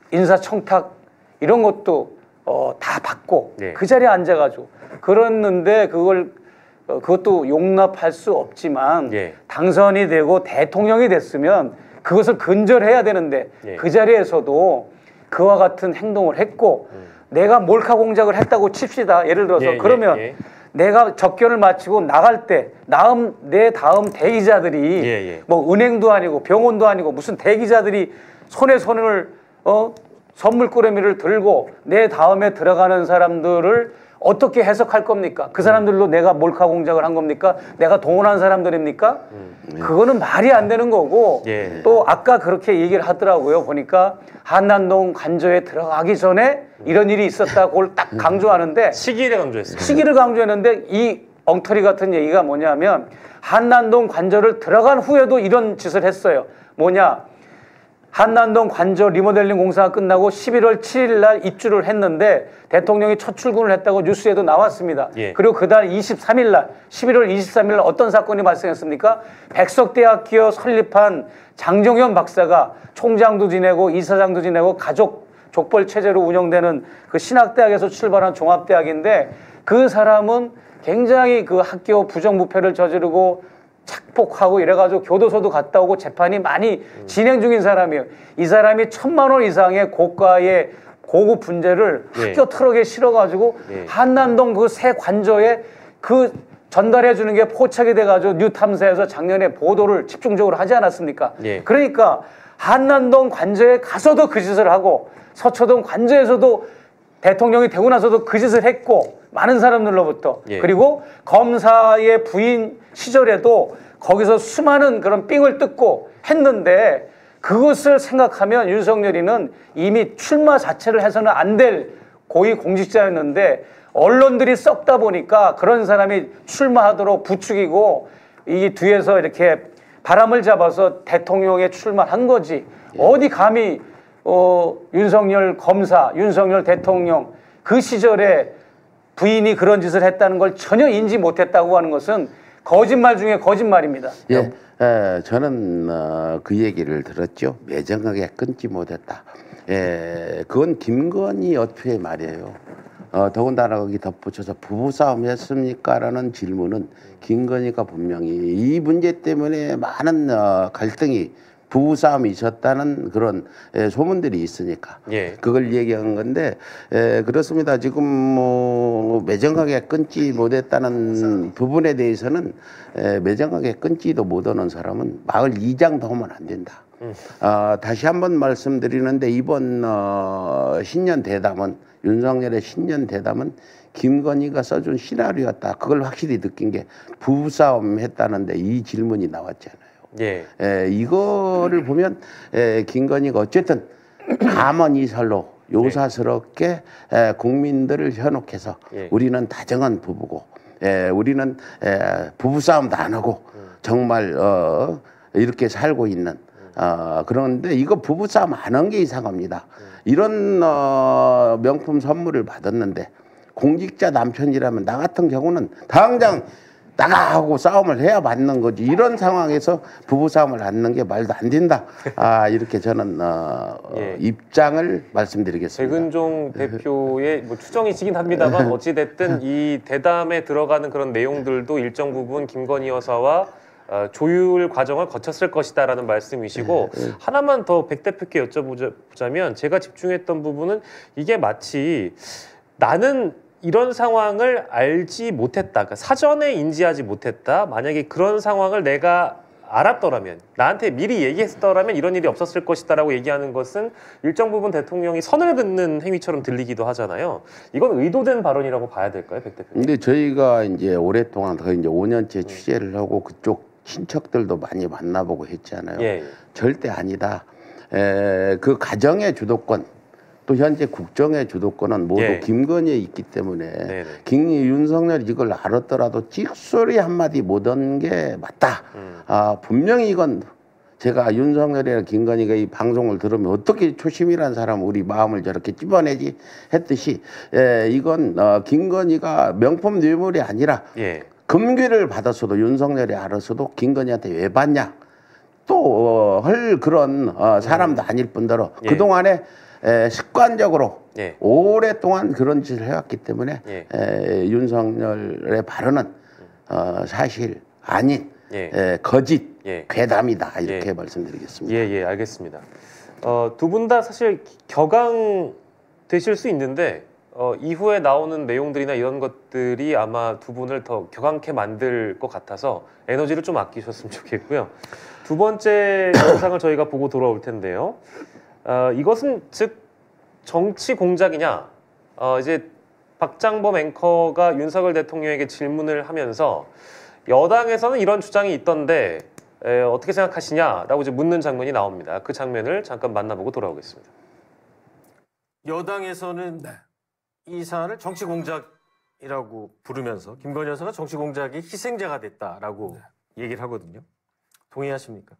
Speaker 5: 인사청탁 이런 것도 어, 다 받고
Speaker 1: 네.
Speaker 5: 그 자리에 앉아가지고 그랬는데 그걸 어, 그것도 용납할 수 없지만
Speaker 1: 예.
Speaker 5: 당선이 되고 대통령이 됐으면 그것을 근절해야 되는데
Speaker 1: 예.
Speaker 5: 그 자리에서도 그와 같은 행동을 했고 음. 내가 몰카 공작을 했다고 칩시다. 예를 들어서
Speaker 1: 예,
Speaker 5: 그러면
Speaker 1: 예, 예.
Speaker 5: 내가 접견을 마치고 나갈 때 다음 내 다음 대기자들이
Speaker 1: 예, 예.
Speaker 5: 뭐 은행도 아니고 병원도 아니고 무슨 대기자들이 손에 손을 어 선물 꾸러미를 들고 내 다음에 들어가는 사람들을 어떻게 해석할 겁니까? 그 사람들로 내가 몰카 공작을 한 겁니까? 내가 동원한 사람들입니까? 음. 그거는 말이 안 되는 거고
Speaker 1: 예.
Speaker 5: 또 아까 그렇게 얘기를 하더라고요. 보니까 한남동 관저에 들어가기 전에 이런 일이 있었다고 딱 강조하는데
Speaker 1: 시기를 강조했습니다.
Speaker 5: 시기를 강조했는데 이 엉터리 같은 얘기가 뭐냐면 한남동 관저를 들어간 후에도 이런 짓을 했어요. 뭐냐? 한남동 관저 리모델링 공사가 끝나고 십일월 칠일 날 입주를 했는데 대통령이 첫 출근을 했다고 뉴스에도 나왔습니다.
Speaker 1: 예.
Speaker 5: 그리고 그달 이십삼일 날 십일월 이십삼일 날 어떤 사건이 발생했습니까? 백석대학교 설립한 장정현 박사가 총장도 지내고 이사장도 지내고 가족 족벌 체제로 운영되는 그 신학대학에서 출발한 종합대학인데 그 사람은 굉장히 그 학교 부정부패를 저지르고 착복하고 이래가지고 교도소도 갔다 오고 재판이 많이 음. 진행 중인 사람이에요. 이 사람이 천만 원 이상의 고가의 고급 분재를
Speaker 1: 예.
Speaker 5: 학교 트럭에 실어가지고
Speaker 1: 예.
Speaker 5: 한남동 그 새 관저에 그 전달해 주는 게 포착이 돼가지고 뉴탐사에서 작년에 보도를 집중적으로 하지 않았습니까?
Speaker 1: 예.
Speaker 5: 그러니까 한남동 관저에 가서도 그 짓을 하고 서초동 관저에서도 대통령이 되고 나서도 그 짓을 했고 많은 사람들로부터
Speaker 1: 예.
Speaker 5: 그리고 검사의 부인 시절에도 거기서 수많은 그런 삥을 뜯고 했는데 그것을 생각하면 윤석열이는 이미 출마 자체를 해서는 안 될 고위 공직자였는데 언론들이 썩다 보니까 그런 사람이 출마하도록 부추기고 이 뒤에서 이렇게 바람을 잡아서 대통령에 출마한 거지. 예. 어디 감히 어, 윤석열 검사, 윤석열 대통령 그 시절에 부인이 그런 짓을 했다는 걸 전혀 인지 못했다고 하는 것은 거짓말 중에 거짓말입니다.
Speaker 2: 예, 에, 저는 어, 그 얘기를 들었죠. 매정하게 끊지 못했다. 예, 그건 김건희 어투의 말이에요. 어, 더군다나 거기 덧붙여서 부부싸움 했습니까? 라는 질문은 김건희가 분명히 이 문제 때문에 많은 어, 갈등이 부부싸움이 있었다는 그런 에, 소문들이 있으니까
Speaker 1: 예.
Speaker 2: 그걸 얘기한 건데 에, 그렇습니다. 지금 뭐 매정하게 끊지 못했다는 부분에 대해서는 에, 매정하게 끊지도 못하는 사람은 마을 이장도 하면 안 된다. 음. 어, 다시 한번 말씀드리는데 이번 어, 신년 대담은 윤석열의 신년 대담은 김건희가 써준 시나리오였다. 그걸 확실히 느낀 게 부부싸움 했다는데 이 질문이 나왔잖아요.
Speaker 1: 예.
Speaker 2: 에, 이거를 보면 에, 김건희가 어쨌든 감언이설로 요사스럽게 에, 국민들을 현혹해서 예. 우리는 다정한 부부고 에, 우리는 에, 부부싸움도 안 하고 음. 정말 어, 이렇게 살고 있는 어, 그런데 이거 부부싸움 안 한 게 이상합니다. 음. 이런 어, 명품 선물을 받았는데 공직자 남편이라면 나 같은 경우는 당장 나가하고 싸움을 해야 맞는 거지. 이런 상황에서 부부싸움을 안는 게 말도 안 된다. 아, 이렇게 저는 어, 예. 입장을 말씀드리겠습니다.
Speaker 1: 백은종 대표의 뭐 추정이시긴 합니다만 어찌됐든 이 대담에 들어가는 그런 내용들도 일정 부분 김건희 여사와 어, 조율 과정을 거쳤을 것이다라는 말씀이시고 네, 네. 하나만 더 백 대표께 여쭤보자면 제가 집중했던 부분은 이게 마치 나는 이런 상황을 알지 못했다. 그러니까 사전에 인지하지 못했다. 만약에 그런 상황을 내가 알았더라면 나한테 미리 얘기했더라면 이런 일이 없었을 것이다라고 얘기하는 것은 일정 부분 대통령이 선을 긋는 행위처럼 들리기도 하잖아요. 이건 의도된 발언이라고 봐야 될까요, 백 대표님?
Speaker 2: 근데 저희가 이제 오랫동안 거의 이제 오 년째 취재를 하고 그쪽 친척들도 많이 만나보고 했잖아요. 예. 절대 아니다. 에, 그 가정의 주도권 또 현재 국정의 주도권은 모두 예. 김건희에 있기 때문에 네네. 김 윤석열이 이걸 알았더라도 찍소리 한마디 못한 게 맞다. 음. 아, 분명히 이건 제가 윤석열이나 김건희가 이 방송을 들으면 어떻게 초심이란 사람 우리 마음을 저렇게 찝어내지 했듯이 에, 이건 어, 김건희가 명품 뇌물이 아니라 예. 금괴를 받았어도 윤석열이 알았어도 김건희한테 왜 받냐 또 할 어, 그런 어, 사람도 아닐 뿐더러 예. 그동안에 에, 습관적으로 예. 오랫동안 그런 짓을 해왔기 때문에 예. 에, 윤석열의 발언은 어, 사실 아닌 예. 에, 거짓, 예. 괴담이다 이렇게 예. 말씀드리겠습니다.
Speaker 1: 예, 예, 알겠습니다. 어, 두 분 다 사실 격앙 되실 수 있는데 어, 이후에 나오는 내용들이나 이런 것들이 아마 두 분을 더 격앙케 만들 것 같아서 에너지를 좀 아끼셨으면 좋겠고요. 두 번째 영상을 저희가 보고 돌아올 텐데요. 어, 이것은 즉 정치 공작이냐? 어, 이제 박장범 앵커가 윤석열 대통령에게 질문을 하면서 여당에서는 이런 주장이 있던데 에, 어떻게 생각하시냐라고 이제 묻는 장면이 나옵니다. 그 장면을 잠깐 만나보고 돌아오겠습니다.
Speaker 4: 여당에서는 네. 이 사안을 정치 공작이라고 부르면서 김건희 여사가 정치 공작의 희생자가 됐다라고 네. 얘기를 하거든요. 동의하십니까?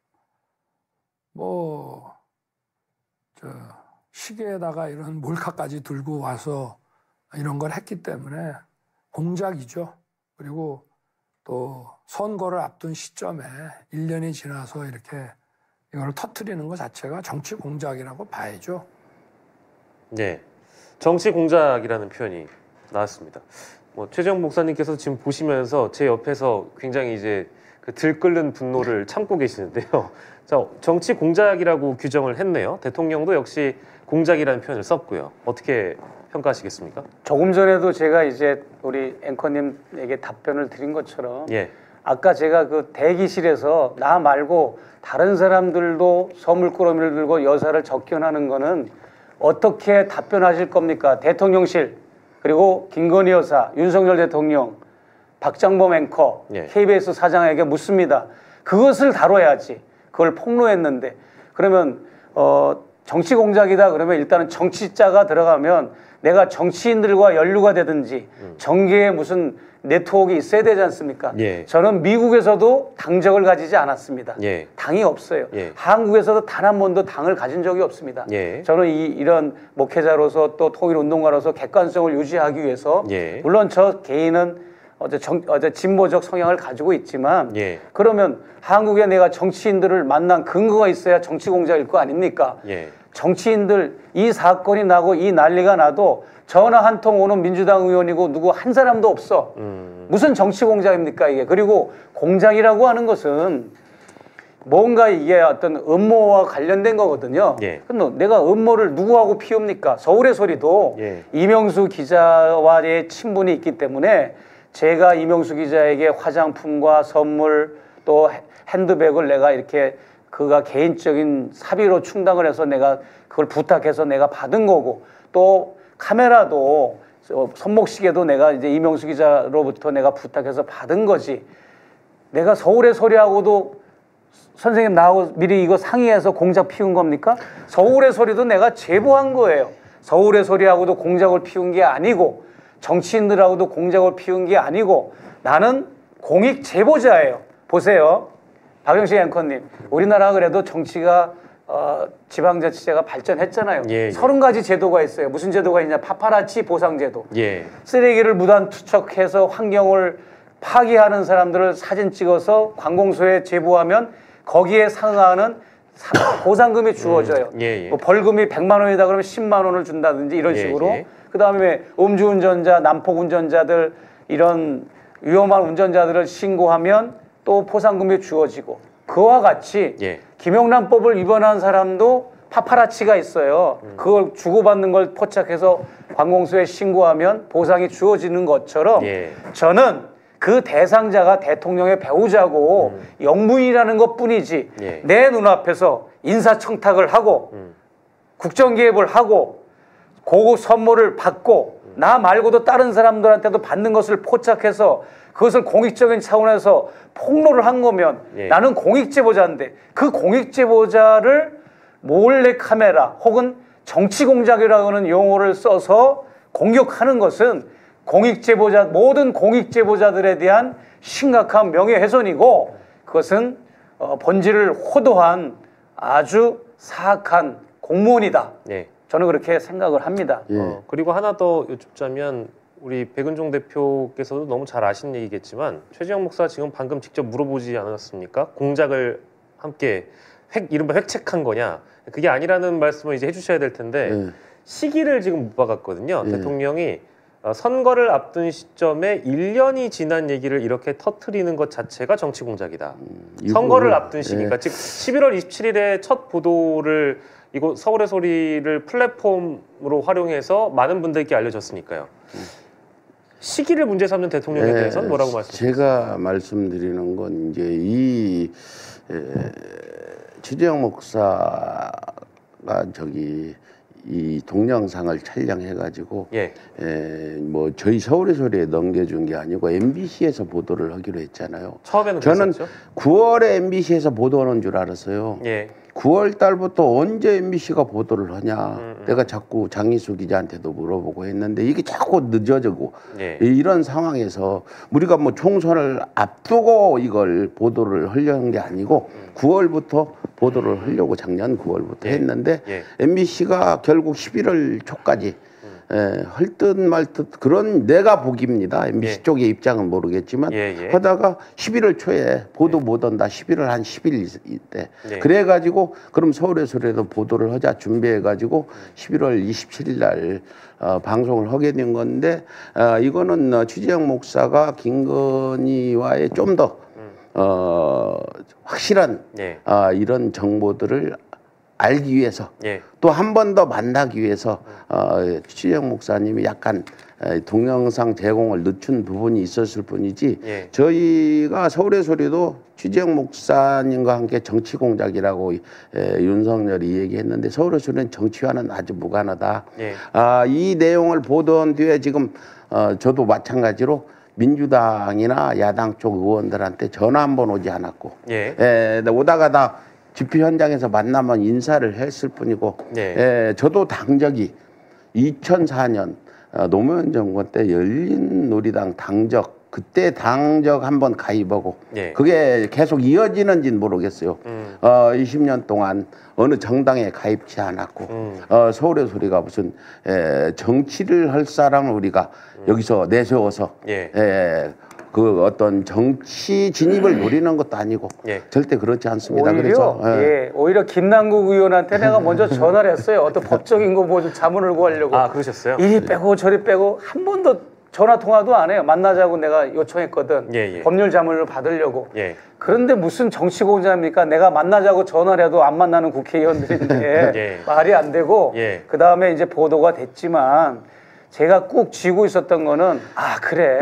Speaker 3: 뭐 저 시계에다가 이런 몰카까지 들고 와서 이런 걸 했기 때문에 공작이죠. 그리고 또 선거를 앞둔 시점에 일 년이 지나서 이렇게 이걸 터뜨리는 것 자체가 정치 공작이라고 봐야죠.
Speaker 1: 네, 정치 공작이라는 표현이 나왔습니다. 뭐 최재형 목사님께서 지금 보시면서 제 옆에서 굉장히 이제 그 들끓는 분노를 참고 계시는데요. 자, 정치 공작이라고 규정을 했네요. 대통령도 역시 공작이라는 표현을 썼고요. 어떻게 평가하시겠습니까?
Speaker 5: 조금 전에도 제가 이제 우리 앵커님에게 답변을 드린 것처럼 예. 아까 제가 그 대기실에서 나 말고 다른 사람들도 서물꾸러미를 들고 여사를 접견하는 거는 어떻게 답변하실 겁니까? 대통령실 그리고 김건희 여사, 윤석열 대통령, 박장범 앵커, 예. 케이비에스 사장에게 묻습니다. 그것을 다뤄야지. 그걸 폭로했는데 그러면 어, 정치 공작이다 그러면 일단은 정치자가 들어가면 내가 정치인들과 연루가 되든지
Speaker 1: 음.
Speaker 5: 정계에 무슨 네트워크가 있어야 되지 않습니까?
Speaker 1: 예.
Speaker 5: 저는 미국에서도 당적을 가지지 않았습니다.
Speaker 1: 예.
Speaker 5: 당이 없어요.
Speaker 1: 예.
Speaker 5: 한국에서도 단 한 번도 당을 가진 적이 없습니다.
Speaker 1: 예.
Speaker 5: 저는 이, 이런 목회자로서 또 통일운동가로서 객관성을 유지하기 위해서
Speaker 1: 예.
Speaker 5: 물론 저 개인은 어제 정, 어제 진보적 성향을 가지고 있지만
Speaker 1: 예.
Speaker 5: 그러면 한국에 내가 정치인들을 만난 근거가 있어야 정치공작일 거 아닙니까?
Speaker 1: 예.
Speaker 5: 정치인들 이 사건이 나고 이 난리가 나도 전화 한 통 오는 민주당 의원이고 누구 한 사람도 없어.
Speaker 1: 음.
Speaker 5: 무슨 정치 공작입니까 이게? 그리고 공작이라고 하는 것은 뭔가 이게 어떤 음모와 관련된 거거든요.
Speaker 1: 예.
Speaker 5: 근데 내가 음모를 누구하고 피웁니까? 서울의 소리도
Speaker 1: 예.
Speaker 5: 이명수 기자와의 친분이 있기 때문에 제가 이명수 기자에게 화장품과 선물 또 핸드백을 내가 이렇게 그가 개인적인 사비로 충당을 해서 내가 그걸 부탁해서 내가 받은 거고 또 카메라도 손목시계도 내가 이제 이명수 기자로부터 내가 부탁해서 받은 거지. 내가 서울의 소리하고도 선생님 나하고 미리 이거 상의해서 공작 피운 겁니까? 서울의 소리도 내가 제보한 거예요. 서울의 소리하고도 공작을 피운 게 아니고 정치인들하고도 공작을 피운 게 아니고 나는 공익 제보자예요. 보세요. 박영식 앵커님, 우리나라 그래도 정치가 어, 지방자치제가 발전했잖아요.
Speaker 1: 예, 예.
Speaker 5: 서른 가지 제도가 있어요. 무슨 제도가 있냐? 파파라치 보상제도.
Speaker 1: 예.
Speaker 5: 쓰레기를 무단 투척해서 환경을 파괴하는 사람들을 사진 찍어서 관공서에 제보하면 거기에 상응하는 사- 보상금이 주어져요.
Speaker 1: 음, 예, 예.
Speaker 5: 뭐 벌금이 백만 원이다 그러면 십만 원을 준다든지 이런
Speaker 1: 예,
Speaker 5: 식으로.
Speaker 1: 예.
Speaker 5: 그다음에 음주운전자, 난폭 운전자들 이런 위험한 운전자들을 신고하면 또 포상금이 주어지고 그와 같이
Speaker 1: 예.
Speaker 5: 김영란법을 위반한 사람도 파파라치가 있어요.
Speaker 1: 음.
Speaker 5: 그걸 주고받는 걸 포착해서 관공서에 신고하면 보상이 주어지는 것처럼
Speaker 1: 예.
Speaker 5: 저는 그 대상자가 대통령의 배우자고
Speaker 1: 음.
Speaker 5: 영부인이라는 것뿐이지
Speaker 1: 예.
Speaker 5: 내 눈앞에서 인사청탁을 하고
Speaker 1: 음.
Speaker 5: 국정기획을 하고 고급 선물을 받고 나 말고도 다른 사람들한테도 받는 것을 포착해서 그것을 공익적인 차원에서 폭로를 한 거면
Speaker 1: 예.
Speaker 5: 나는 공익제보자인데 그 공익제보자를 몰래카메라 혹은 정치공작이라고 하는 용어를 써서 공격하는 것은 공익제보자 모든 공익제보자들에 대한 심각한 명예훼손이고 그것은 어, 본질을 호도한 아주 사악한 공무원이다.
Speaker 1: 예.
Speaker 5: 저는 그렇게 생각을 합니다.
Speaker 2: 예.
Speaker 1: 어, 그리고 하나 더 여쭙자면 우리 백은종 대표께서도 너무 잘 아시는 얘기겠지만 최재형 목사 지금 방금 직접 물어보지 않았습니까? 공작을 함께 획, 이른바 획책한 거냐? 그게 아니라는 말씀을 이제 해주셔야 될 텐데
Speaker 2: 예.
Speaker 1: 시기를 지금 못 박았거든요.
Speaker 2: 예.
Speaker 1: 대통령이 어, 선거를 앞둔 시점에 일 년이 지난 얘기를 이렇게 터트리는 것 자체가 정치 공작이다.
Speaker 2: 이거를-
Speaker 1: 선거를 앞둔 시기,
Speaker 2: 예.
Speaker 1: 그러니까 즉 십일월 이십칠일에 첫 보도를 이거 서울의 소리를 플랫폼으로 활용해서 많은 분들께 알려졌으니까요. 시기를 문제 삼는 대통령에
Speaker 2: 예,
Speaker 1: 대해서는 뭐라고 말씀하세요?
Speaker 2: 제가 말씀드리는 건 이제 이 에, 최재형 목사가 저기 이 동영상을 촬영해가지고
Speaker 1: 예,
Speaker 2: 에, 뭐 저희 서울의 소리에 넘겨준 게 아니고 엠비씨에서 보도를 하기로 했잖아요.
Speaker 1: 처음에는
Speaker 2: 저는
Speaker 1: 그랬었죠?
Speaker 2: 구월에 엠비씨에서 보도하는 줄 알았어요.
Speaker 1: 예,
Speaker 2: 구월 달부터 언제 엠비씨가 보도를 하냐.
Speaker 1: 음, 음.
Speaker 2: 내가 자꾸 장희수 기자한테도 물어보고 했는데 이게 자꾸 늦어지고
Speaker 1: 예,
Speaker 2: 이런 상황에서 우리가 뭐 총선을 앞두고 이걸 보도를 하려는 게 아니고 구월부터 보도를 하려고 작년 구월부터
Speaker 1: 예.
Speaker 2: 했는데
Speaker 1: 예.
Speaker 2: 엠비씨가 결국 십일월 초까지 에, 할 듯 말 듯 그런 내가 보기입니다. 엠비씨
Speaker 1: 예.
Speaker 2: 쪽의 입장은 모르겠지만
Speaker 1: 예, 예.
Speaker 2: 하다가 십일월 초에 보도 못 한다. 십일월 한 십 일 때
Speaker 1: 예.
Speaker 2: 그래가지고 그럼 서울에서라도 보도를 하자 준비해가지고 십일월 이십칠일 날 어, 방송을 하게 된 건데 어, 이거는 어, 최재형 목사가 김건희와의 좀 더 어, 확실한
Speaker 1: 예,
Speaker 2: 어, 이런 정보들을 알기 위해서
Speaker 1: 예,
Speaker 2: 또 한 번 더 만나기 위해서 어, 최재형 목사님이 약간 에, 동영상 제공을 늦춘 부분이 있었을 뿐이지
Speaker 1: 예.
Speaker 2: 저희가 서울의 소리도 최재형 목사님과 함께 정치 공작이라고 에, 윤석열이 얘기했는데 서울의 소리는 정치와는 아주 무관하다.
Speaker 1: 예.
Speaker 2: 아, 이 내용을 보던 뒤에 지금 어, 저도 마찬가지로 민주당이나 야당 쪽 의원들한테 전화 한 번 오지 않았고
Speaker 1: 예.
Speaker 2: 에, 오다가 다 집회 현장에서 만나면 인사를 했을 뿐이고
Speaker 1: 예.
Speaker 2: 에, 저도 당적이 이천사 년 어, 노무현 정권 때 열린우리당 당적 그때 당적 한번 가입하고
Speaker 1: 예.
Speaker 2: 그게 계속 이어지는지는 모르겠어요.
Speaker 1: 음.
Speaker 2: 어, 이십 년 동안 어느 정당에 가입치 않았고
Speaker 1: 음.
Speaker 2: 어, 서울에서 우리가 무슨 에, 정치를 할 사람을 우리가 음. 여기서 내세워서
Speaker 1: 예.
Speaker 2: 에, 그 어떤 정치 진입을 노리는 것도 아니고
Speaker 1: 예.
Speaker 2: 절대 그렇지 않습니다.
Speaker 5: 오히려
Speaker 2: 그래서 예.
Speaker 5: 예, 오히려 김남국 의원한테 내가 먼저 전화를 했어요. 어떤 법적인 거 뭐 좀 자문을 구하려고.
Speaker 1: 아, 그러셨어요?
Speaker 5: 이리 빼고 저리 빼고 한 번도 전화 통화도 안 해요. 만나자고 내가 요청했거든.
Speaker 1: 예, 예.
Speaker 5: 법률 자문을 받으려고.
Speaker 1: 예.
Speaker 5: 그런데 무슨 정치공자입니까? 내가 만나자고 전화를 해도 안 만나는 국회의원들인데
Speaker 1: 예.
Speaker 5: 말이 안 되고
Speaker 1: 예.
Speaker 5: 그 다음에 이제 보도가 됐지만 제가 꾹 쥐고 있었던 거는 아 그래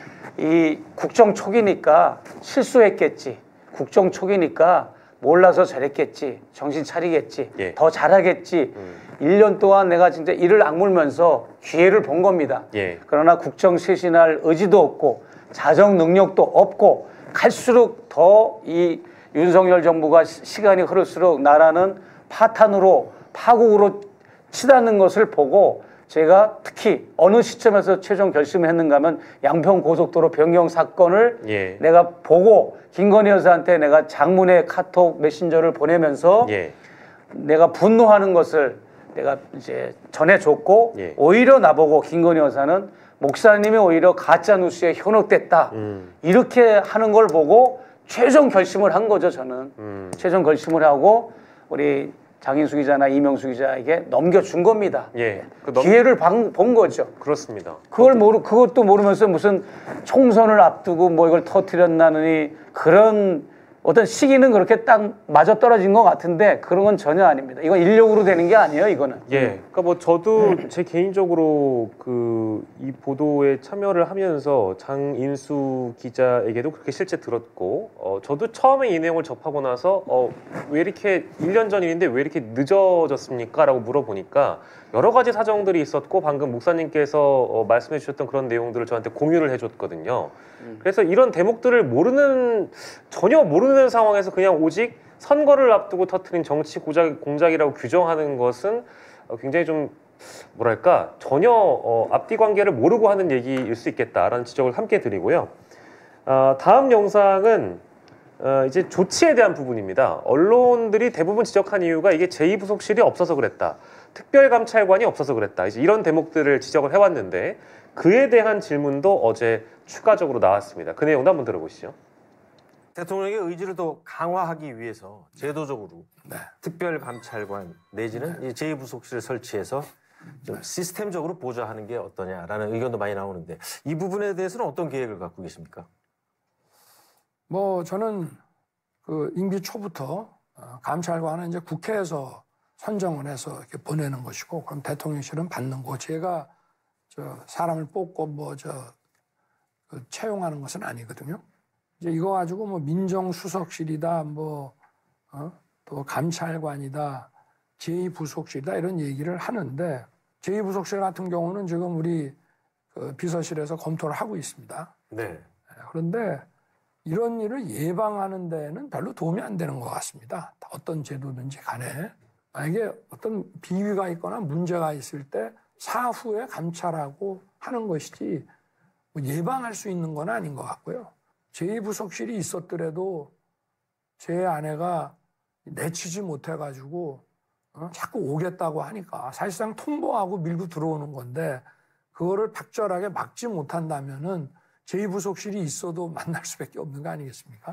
Speaker 5: 이 국정 초기니까 실수했겠지. 국정 초기니까 몰라서 잘했겠지. 정신 차리겠지.
Speaker 1: 예.
Speaker 5: 더 잘하겠지.
Speaker 1: 음.
Speaker 5: 일 년 동안 내가 진짜 이를 악물면서 기회를 본 겁니다.
Speaker 1: 예.
Speaker 5: 그러나 국정 쇄신할 의지도 없고 자정 능력도 없고 갈수록 더 이 윤석열 정부가 시, 시간이 흐를수록 나라는 파탄으로 파국으로 치닫는 것을 보고 제가 특히 어느 시점에서 최종 결심을 했는가 하면 양평 고속도로 변경 사건을
Speaker 1: 예.
Speaker 5: 내가 보고 김건희 여사한테 내가 장문의 카톡 메신저를 보내면서
Speaker 1: 예.
Speaker 5: 내가 분노하는 것을 내가 이제 전해줬고
Speaker 1: 예.
Speaker 5: 오히려 나보고 김건희 여사는 목사님이 오히려 가짜 뉴스에 현혹됐다
Speaker 1: 음.
Speaker 5: 이렇게 하는 걸 보고 최종 결심을 한 거죠. 저는
Speaker 1: 음.
Speaker 5: 최종 결심을 하고 우리 장인수 기자나 이명수 기자에게 넘겨준 겁니다.
Speaker 1: 예. 그 넘...
Speaker 5: 기회를 방, 본 거죠.
Speaker 1: 그렇습니다.
Speaker 5: 그걸 모르 그것도 모르면서 무슨 총선을 앞두고 뭐 이걸 터뜨렸나니 그런 어떤 시기는 그렇게 딱 맞아 떨어진 것 같은데 그런 건 전혀 아닙니다. 이건 인력으로 되는 게 아니에요, 이거는.
Speaker 1: 예. 그러니까 뭐 저도 제 개인적으로 그 이 보도에 참여를 하면서 장인수 기자에게도 그렇게 실제 들었고, 어 저도 처음에 이 내용을 접하고 나서 어 왜 이렇게 일 년 전 일인데 왜 이렇게 늦어졌습니까?라고 물어보니까 여러 가지 사정들이 있었고 방금 목사님께서 어 말씀해 주셨던 그런 내용들을 저한테 공유를 해줬거든요. 그래서 이런 대목들을 모르는 전혀 모르는 상황에서 그냥 오직 선거를 앞두고 터트린 정치 공작, 공작이라고 규정하는 것은 굉장히 좀 뭐랄까 전혀 어, 앞뒤 관계를 모르고 하는 얘기일 수 있겠다라는 지적을 함께 드리고요. 어, 다음 영상은 어, 이제 조치에 대한 부분입니다. 언론들이 대부분 지적한 이유가 이게 제이 부속실이 없어서 그랬다. 특별감찰관이 없어서 그랬다. 이제 이런 대목들을 지적을 해왔는데 그에 대한 질문도 어제 추가적으로 나왔습니다. 그 내용도 한번 들어보시죠.
Speaker 4: 대통령의 의지를 더 강화하기 위해서 제도적으로
Speaker 3: 네.
Speaker 4: 특별감찰관 내지는 이 제이 부속실을 설치해서 좀 시스템적으로 보좌하는 게 어떠냐라는 의견도 많이 나오는데 이 부분에 대해서는 어떤 계획을 갖고 계십니까?
Speaker 3: 뭐 저는 그 임기 초부터 감찰관은 이제 국회에서 선정을 해서 이렇게 보내는 것이고 그럼 대통령실은 받는 거 제가 저 사람을 뽑고 뭐 저 그 채용하는 것은 아니거든요. 이제 이거 가지고 뭐 민정수석실이다 뭐 어? 또 감찰관이다 제이 부속실이다 이런 얘기를 하는데 제이 부속실 같은 경우는 지금 우리 그 비서실에서 검토를 하고 있습니다.
Speaker 4: 네.
Speaker 3: 그런데 이런 일을 예방하는 데는 별로 도움이 안 되는 것 같습니다. 어떤 제도든지 간에 만약에 어떤 비위가 있거나 문제가 있을 때 사후에 감찰하고 하는 것이지 뭐 예방할 수 있는 건 아닌 것 같고요. 제이 부속실이 있었더라도 제 아내가 내치지 못해가지고 어? 자꾸 오겠다고 하니까 사실상 통보하고 밀고 들어오는 건데 그거를 적절하게 막지 못한다면은 제이 부속실이 있어도 만날 수밖에 없는 거 아니겠습니까?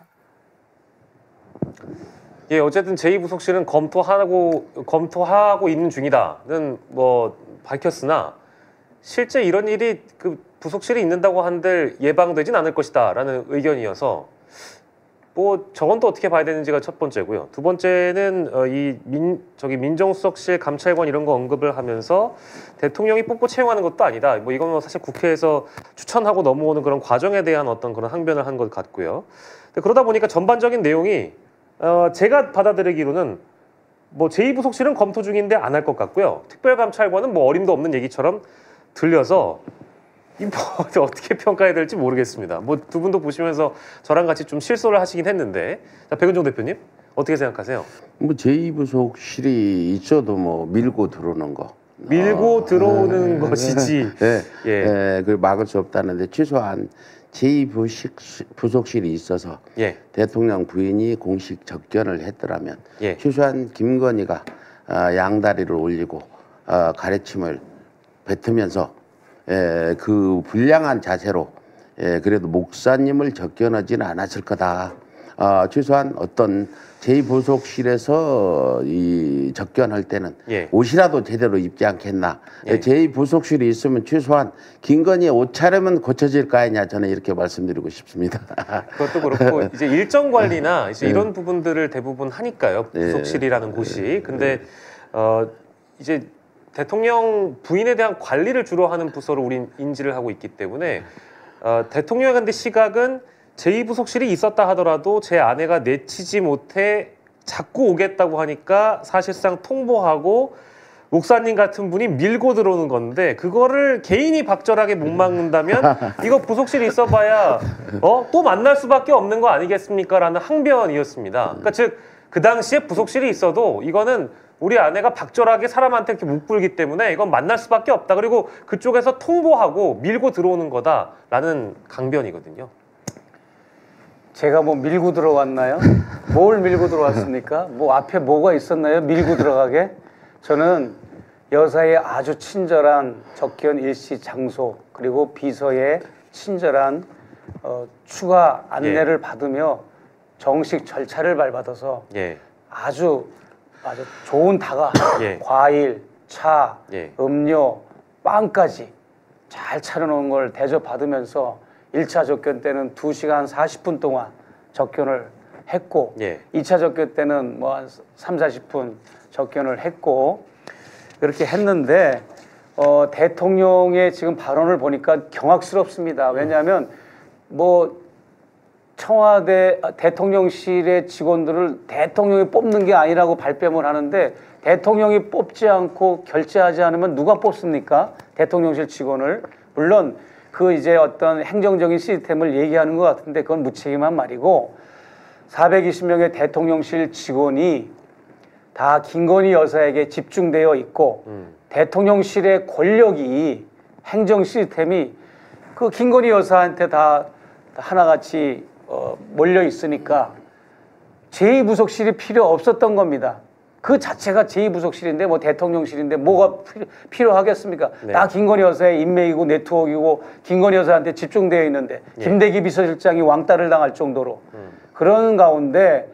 Speaker 1: 예, 어쨌든 제이 부속실은 검토하고 검토하고 있는 중이다는 뭐 밝혔으나 실제 이런 일이 그 부속실이 있는다고 한들 예방되진 않을 것이다라는 의견이어서 뭐 저건 또 어떻게 봐야 되는지가 첫 번째고요. 두 번째는 어, 이 민 저기 민정수석실 감찰관 이런 거 언급을 하면서 대통령이 뽑고 채용하는 것도 아니다. 뭐 이건 뭐 사실 국회에서 추천하고 넘어오는 그런 과정에 대한 어떤 그런 항변을 한 것 같고요. 그러다 보니까 전반적인 내용이 어, 제가 받아들이기로는 뭐 제이 부속실은 검토 중인데 안 할 것 같고요. 특별감찰관은 뭐 어림도 없는 얘기처럼 들려서 이 뭐 어떻게 평가해야 될지 모르겠습니다. 뭐 두 분도 보시면서 저랑 같이 좀 실소를 하시긴 했는데, 자, 백은종 대표님 어떻게 생각하세요?
Speaker 2: 뭐 제이 부속실이 있어도 뭐 밀고 들어오는 거
Speaker 1: 밀고 들어오는 것이지.
Speaker 2: 네,
Speaker 1: 예.
Speaker 2: 예, 그 막을 수 없다는데 최소한 제이 부속실이 있어서
Speaker 1: 예.
Speaker 2: 대통령 부인이 공식 접견을 했더라면
Speaker 1: 예.
Speaker 2: 최소한 김건희가 어, 양다리를 올리고 어, 가래침을 뱉으면서 예, 그 불량한 자세로 예, 그래도 목사님을 접견하지는 않았을 거다. 어, 최소한 어떤 제이 부속실에서 이 접견할 때는
Speaker 1: 예.
Speaker 2: 옷이라도 제대로 입지 않겠나.
Speaker 1: 예.
Speaker 2: 제이 부속실이 있으면 최소한 김건희의 옷차림은 고쳐질 거 아니냐. 저는 이렇게 말씀드리고 싶습니다.
Speaker 1: 그것도 그렇고 이제 일정 관리나 이제 이런 부분들을 대부분 하니까요. 부속실이라는 곳이. 근데 어 이제 대통령 부인에 대한 관리를 주로 하는 부서로 우린 인지를 하고 있기 때문에 어, 대통령에 관한 시각은 제이 부속실이 있었다 하더라도 제 아내가 내치지 못해 자꾸 오겠다고 하니까 사실상 통보하고 목사님 같은 분이 밀고 들어오는 건데 그거를 개인이 박절하게 못 막는다면 이거 부속실이 있어봐야 어? 또 만날 수밖에 없는 거 아니겠습니까? 라는 항변이었습니다. 그러니까 즉 그 당시에 부속실이 있어도 이거는 우리 아내가 박절하게 사람한테 이렇게 못 불기 때문에 이건 만날 수밖에 없다. 그리고 그쪽에서 통보하고 밀고 들어오는 거다라는 강변이거든요.
Speaker 5: 제가 뭐 밀고 들어왔나요? 뭘 밀고 들어왔습니까? 뭐 앞에 뭐가 있었나요? 밀고 들어가게? 저는 여사의 아주 친절한 접견 일시 장소 그리고 비서의 친절한 어, 추가 안내를
Speaker 1: 예.
Speaker 5: 받으며 정식 절차를 밟아서
Speaker 1: 예.
Speaker 5: 아주 아주 좋은 다가
Speaker 1: 예.
Speaker 5: 과일, 차,
Speaker 1: 예.
Speaker 5: 음료, 빵까지 잘 차려놓은 걸 대접받으면서 일 차 접견 때는 두 시간 사십 분 동안 접견을 했고
Speaker 1: 예.
Speaker 5: 이 차 접견 때는 뭐 한 삼사십 분 접견을 했고 그렇게 했는데 어, 대통령의 지금 발언을 보니까 경악스럽습니다. 왜냐하면 뭐 청와대 대통령실의 직원들을 대통령이 뽑는 게 아니라고 발뺌을 하는데 대통령이 뽑지 않고 결재하지 않으면 누가 뽑습니까? 대통령실 직원을. 물론 그 이제 어떤 행정적인 시스템을 얘기하는 것 같은데 그건 무책임한 말이고 사백이십 명의 대통령실 직원이 다 김건희 여사에게 집중되어 있고
Speaker 1: 음.
Speaker 5: 대통령실의 권력이 행정 시스템이 그 김건희 여사한테 다 하나같이 어, 몰려 있으니까 제이 부속실이 필요 없었던 겁니다. 그 자체가 제이 부속실인데 뭐 대통령실인데 뭐가 필요, 필요하겠습니까?
Speaker 1: 네.
Speaker 5: 다 김건희 여사의 인맥이고 네트워크이고 김건희 여사한테 집중되어 있는데
Speaker 1: 예.
Speaker 5: 김대기 비서실장이 왕따를 당할 정도로
Speaker 1: 음.
Speaker 5: 그런 가운데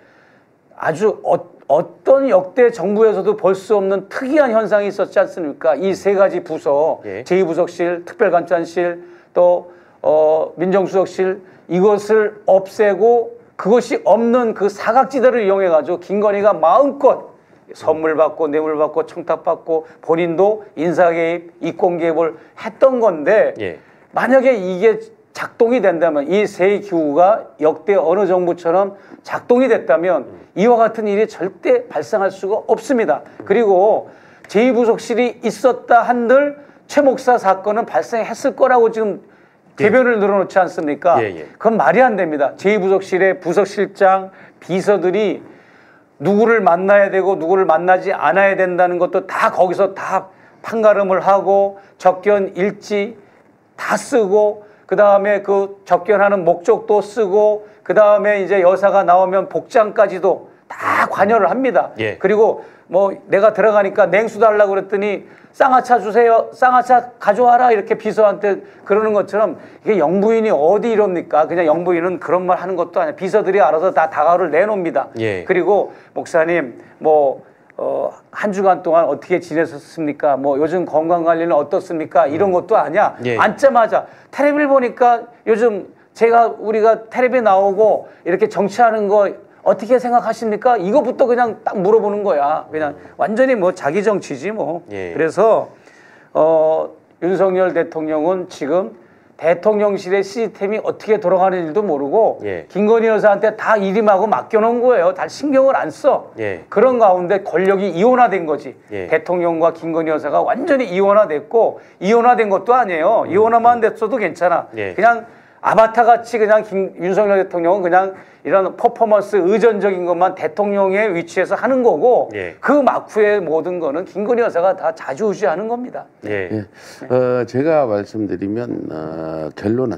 Speaker 5: 아주 어, 어떤 역대 정부에서도 볼 수 없는 특이한 현상이 있었지 않습니까? 이 세 가지 부서,
Speaker 1: 예.
Speaker 5: 제이 부속실, 특별감찰실, 또 어, 민정수석실 이것을 없애고 그것이 없는 그 사각지대를 이용해가지고 김건희가 마음껏 선물 받고 뇌물 받고 청탁 받고 본인도 인사 개입, 이권 개입을 했던 건데
Speaker 1: 예.
Speaker 5: 만약에 이게 작동이 된다면 이 세 기구가 역대 어느 정부처럼 작동이 됐다면 이와 같은 일이 절대 발생할 수가 없습니다. 그리고 제이 부속실이 있었다 한들 최 목사 사건은 발생했을 거라고 지금 개변을 늘어놓지 않습니까?
Speaker 1: 예, 예.
Speaker 5: 그건 말이 안 됩니다. 제이 부속실의 부속실장, 비서들이 누구를 만나야 되고 누구를 만나지 않아야 된다는 것도 다 거기서 다 판가름을 하고 접견 일지 다 쓰고 그 다음에 그 접견하는 목적도 쓰고 그 다음에 이제 여사가 나오면 복장까지도 다 관여를 합니다.
Speaker 1: 예.
Speaker 5: 그리고 뭐 내가 들어가니까 냉수 달라고 그랬더니 쌍화차 주세요. 쌍화차 가져와라. 이렇게 비서한테 그러는 것처럼 이게 영부인이 어디 이럽니까? 그냥 영부인은 그런 말 하는 것도 아니야. 비서들이 알아서 다 다가를 내놓습니다.
Speaker 1: 예.
Speaker 5: 그리고 목사님 뭐 어, 한 주간 동안 어떻게 지내셨습니까? 뭐 요즘 건강관리는 어떻습니까? 이런 것도 아니야.
Speaker 1: 예.
Speaker 5: 앉자마자 텔레비를 보니까 요즘 제가 우리가 텔레비 나오고 이렇게 정치하는 거 어떻게 생각하십니까? 이거부터 그냥 딱 물어보는 거야. 그냥 완전히 뭐 자기 정치지 뭐.
Speaker 1: 예.
Speaker 5: 그래서 어, 윤석열 대통령은 지금 대통령실의 시스템이 어떻게 돌아가는지도 모르고
Speaker 1: 예.
Speaker 5: 김건희 여사한테 다 일임하고 맡겨놓은 거예요. 다 신경을 안 써.
Speaker 1: 예.
Speaker 5: 그런 가운데 권력이 이원화된 거지.
Speaker 1: 예.
Speaker 5: 대통령과 김건희 여사가 완전히 이원화됐고 이원화된 것도 아니에요. 이원화만 됐어도 괜찮아.
Speaker 1: 예.
Speaker 5: 그냥 아바타 같이 그냥 김, 윤석열 대통령은 그냥 이런 퍼포먼스 의전적인 것만 대통령의 위치에서 하는 거고
Speaker 1: 예.
Speaker 5: 그 막후의 모든 거는 김건희 여사가 다 자주우지하는 겁니다.
Speaker 1: 예.
Speaker 2: 예. 어, 제가 말씀드리면 어, 결론은